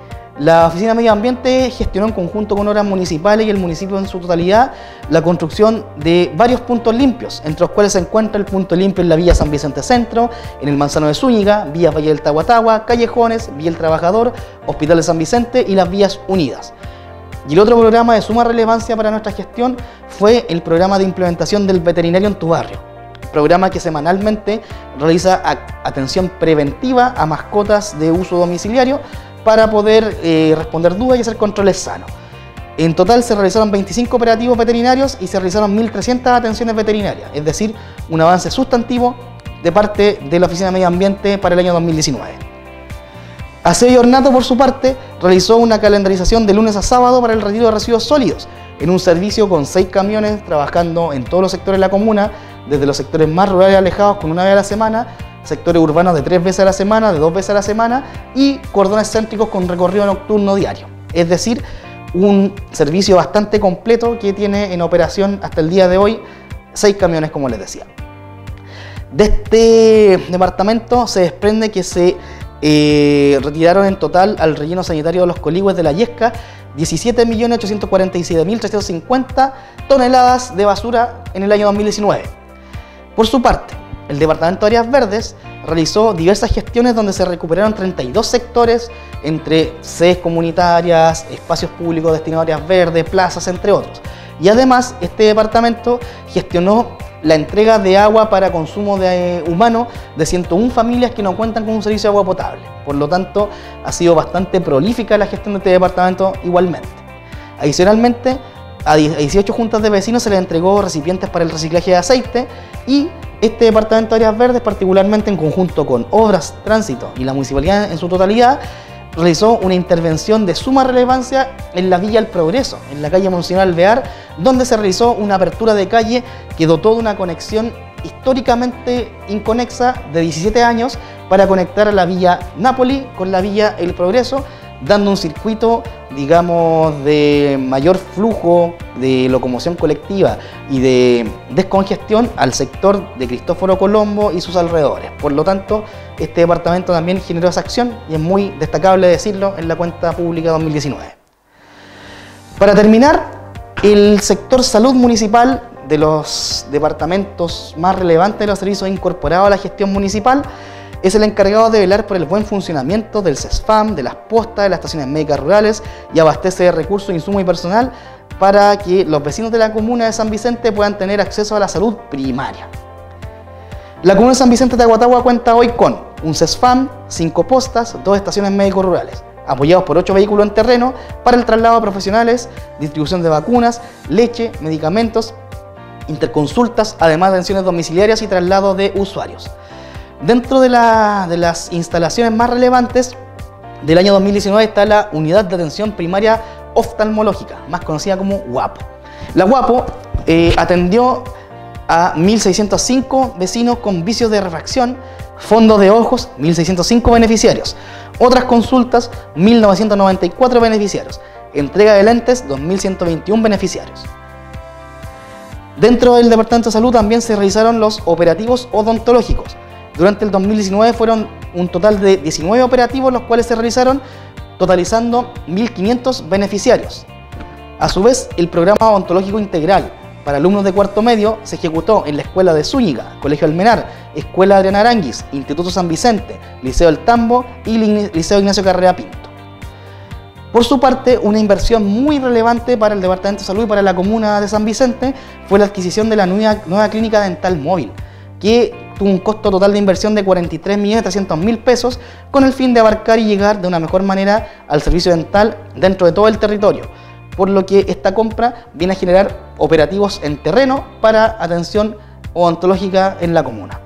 La Oficina de Medio Ambiente gestionó en conjunto con obras municipales y el municipio en su totalidad la construcción de varios puntos limpios, entre los cuales se encuentra el punto limpio en la Villa San Vicente Centro, en el Manzano de Zúñiga, Vía Valle del Tagua Tagua, Callejones, Vía El Trabajador, Hospital de San Vicente y las Vías Unidas. Y el otro programa de suma relevancia para nuestra gestión fue el programa de implementación del veterinario en tu barrio, programa que semanalmente realiza atención preventiva a mascotas de uso domiciliario para poder eh, responder dudas y hacer controles sanos. En total se realizaron veinticinco operativos veterinarios y se realizaron mil trescientas atenciones veterinarias, es decir, un avance sustantivo de parte de la Oficina de Medio Ambiente para el año dos mil diecinueve. Aseo y Ornato, por su parte, realizó una calendarización de lunes a sábado para el retiro de residuos sólidos, en un servicio con seis camiones trabajando en todos los sectores de la comuna, desde los sectores más rurales alejados con una vez a la semana, sectores urbanos de tres veces a la semana, de dos veces a la semana y cordones céntricos con recorrido nocturno diario. Es decir, un servicio bastante completo que tiene en operación hasta el día de hoy seis camiones, como les decía. De este departamento se desprende que se eh, retiraron en total al relleno sanitario de los Coligües de la Yesca diecisiete millones ochocientos cuarenta y siete mil trescientos cincuenta toneladas de basura en el año dos mil diecinueve. Por su parte, el Departamento de Áreas Verdes realizó diversas gestiones donde se recuperaron treinta y dos sectores entre sedes comunitarias, espacios públicos destinados a áreas verdes, plazas, entre otros. Y además, este departamento gestionó la entrega de agua para consumo de, eh, humano de ciento una familias que no cuentan con un servicio de agua potable. Por lo tanto, ha sido bastante prolífica la gestión de este departamento igualmente. Adicionalmente, a dieciocho juntas de vecinos se les entregó recipientes para el reciclaje de aceite y este departamento de Áreas Verdes, particularmente en conjunto con Obras, Tránsito y la Municipalidad en su totalidad, realizó una intervención de suma relevancia en la Villa El Progreso, en la calle Monseñor Alvear, donde se realizó una apertura de calle que dotó de una conexión históricamente inconexa de diecisiete años para conectar a la Villa Nápoli con la Villa El Progreso, dando un circuito digamos, de mayor flujo de locomoción colectiva y de descongestión al sector de Cristóforo Colombo y sus alrededores. Por lo tanto, este departamento también generó esa acción y es muy destacable decirlo en la cuenta pública dos mil diecinueve. Para terminar, el sector salud municipal, de los departamentos más relevantes de los servicios incorporados a la gestión municipal, es el encargado de velar por el buen funcionamiento del CESFAM, de las postas, de las estaciones médicas rurales y abastece de recursos, insumos y personal para que los vecinos de la comuna de San Vicente puedan tener acceso a la salud primaria. La comuna de San Vicente de Tahuatahua cuenta hoy con un CESFAM, cinco postas, dos estaciones médicos rurales, apoyados por ocho vehículos en terreno para el traslado de profesionales, distribución de vacunas, leche, medicamentos, interconsultas, además de atenciones domiciliarias y traslado de usuarios. Dentro de, la, de las instalaciones más relevantes del año dos mil diecinueve está la Unidad de Atención Primaria Oftalmológica, más conocida como UAPO. La UAPO eh, atendió a mil seiscientos cinco vecinos con vicios de refracción, fondos de ojos, mil seiscientos cinco beneficiarios, otras consultas, mil novecientos noventa y cuatro beneficiarios, entrega de lentes, dos mil ciento veintiuno beneficiarios. Dentro del Departamento de Salud también se realizaron los operativos odontológicos. Durante el dos mil diecinueve fueron un total de diecinueve operativos los cuales se realizaron, totalizando mil quinientos beneficiarios. A su vez, el programa odontológico integral para alumnos de cuarto medio se ejecutó en la Escuela de Zúñiga, Colegio Almenar, Escuela Adriana Aranguis, Instituto San Vicente, Liceo El Tambo y Liceo Ignacio Carrera Pinto. Por su parte, una inversión muy relevante para el Departamento de Salud y para la comuna de San Vicente fue la adquisición de la nueva, nueva clínica dental móvil, que tuvo un costo total de inversión de cuarenta y tres millones trescientos mil pesos con el fin de abarcar y llegar de una mejor manera al servicio dental dentro de todo el territorio, por lo que esta compra viene a generar operativos en terreno para atención odontológica en la comuna.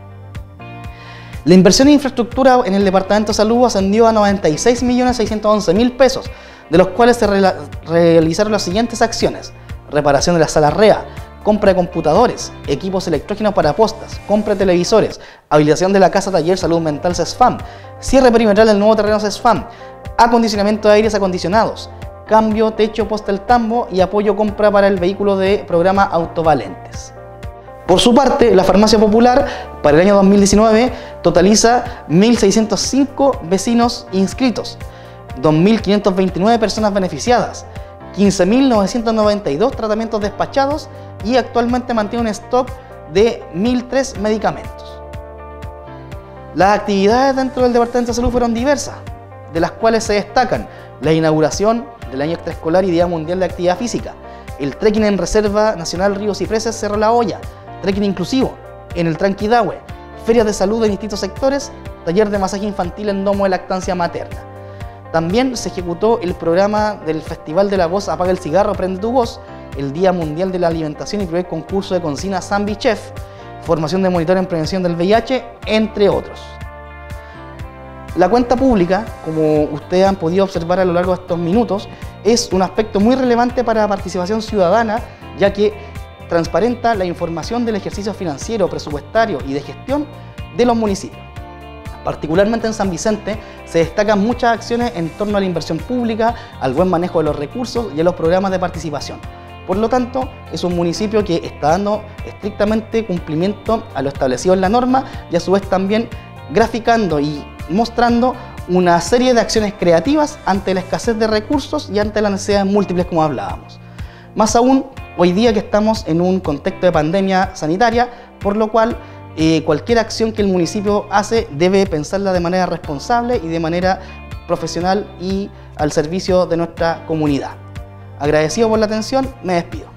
La inversión en infraestructura en el Departamento de Salud ascendió a noventa y seis millones seiscientos once mil pesos, de los cuales se re realizaron las siguientes acciones: reparación de la sala R E A, compra de computadores, equipos electrógenos para postas, compra de televisores, habilitación de la Casa Taller Salud Mental CESFAM, cierre perimetral del nuevo terreno CESFAM, acondicionamiento de aires acondicionados, cambio techo posta El Tambo y apoyo compra para el vehículo de programa Autovalentes. Por su parte, la Farmacia Popular para el año dos mil diecinueve totaliza mil seiscientos cinco vecinos inscritos, dos mil quinientas veintinueve personas beneficiadas, quince mil novecientos noventa y dos tratamientos despachados y actualmente mantiene un stock de mil tres medicamentos. Las actividades dentro del Departamento de Salud fueron diversas, de las cuales se destacan la inauguración del año extraescolar y Día Mundial de Actividad Física, el trekking en Reserva Nacional Ríos y Presas Cerro La Hoya, trekking inclusivo en el Tranquidahue, ferias de salud en distintos sectores, taller de masaje infantil en domo de lactancia materna. También se ejecutó el programa del Festival de la Voz Apaga el Cigarro, Prende tu Voz, el Día Mundial de la Alimentación y primer concurso de cocina Zambi Chef, formación de monitor en prevención del V I H, entre otros. La cuenta pública, como ustedes han podido observar a lo largo de estos minutos, es un aspecto muy relevante para la participación ciudadana, ya que transparenta la información del ejercicio financiero, presupuestario y de gestión de los municipios. Particularmente en San Vicente se destacan muchas acciones en torno a la inversión pública, al buen manejo de los recursos y a los programas de participación. Por lo tanto, es un municipio que está dando estrictamente cumplimiento a lo establecido en la norma y a su vez también graficando y mostrando una serie de acciones creativas ante la escasez de recursos y ante las necesidades múltiples como hablábamos. Más aún, hoy día que estamos en un contexto de pandemia sanitaria, por lo cual eh, cualquier acción que el municipio hace debe pensarla de manera responsable y de manera profesional y al servicio de nuestra comunidad. Agradecido por la atención, me despido.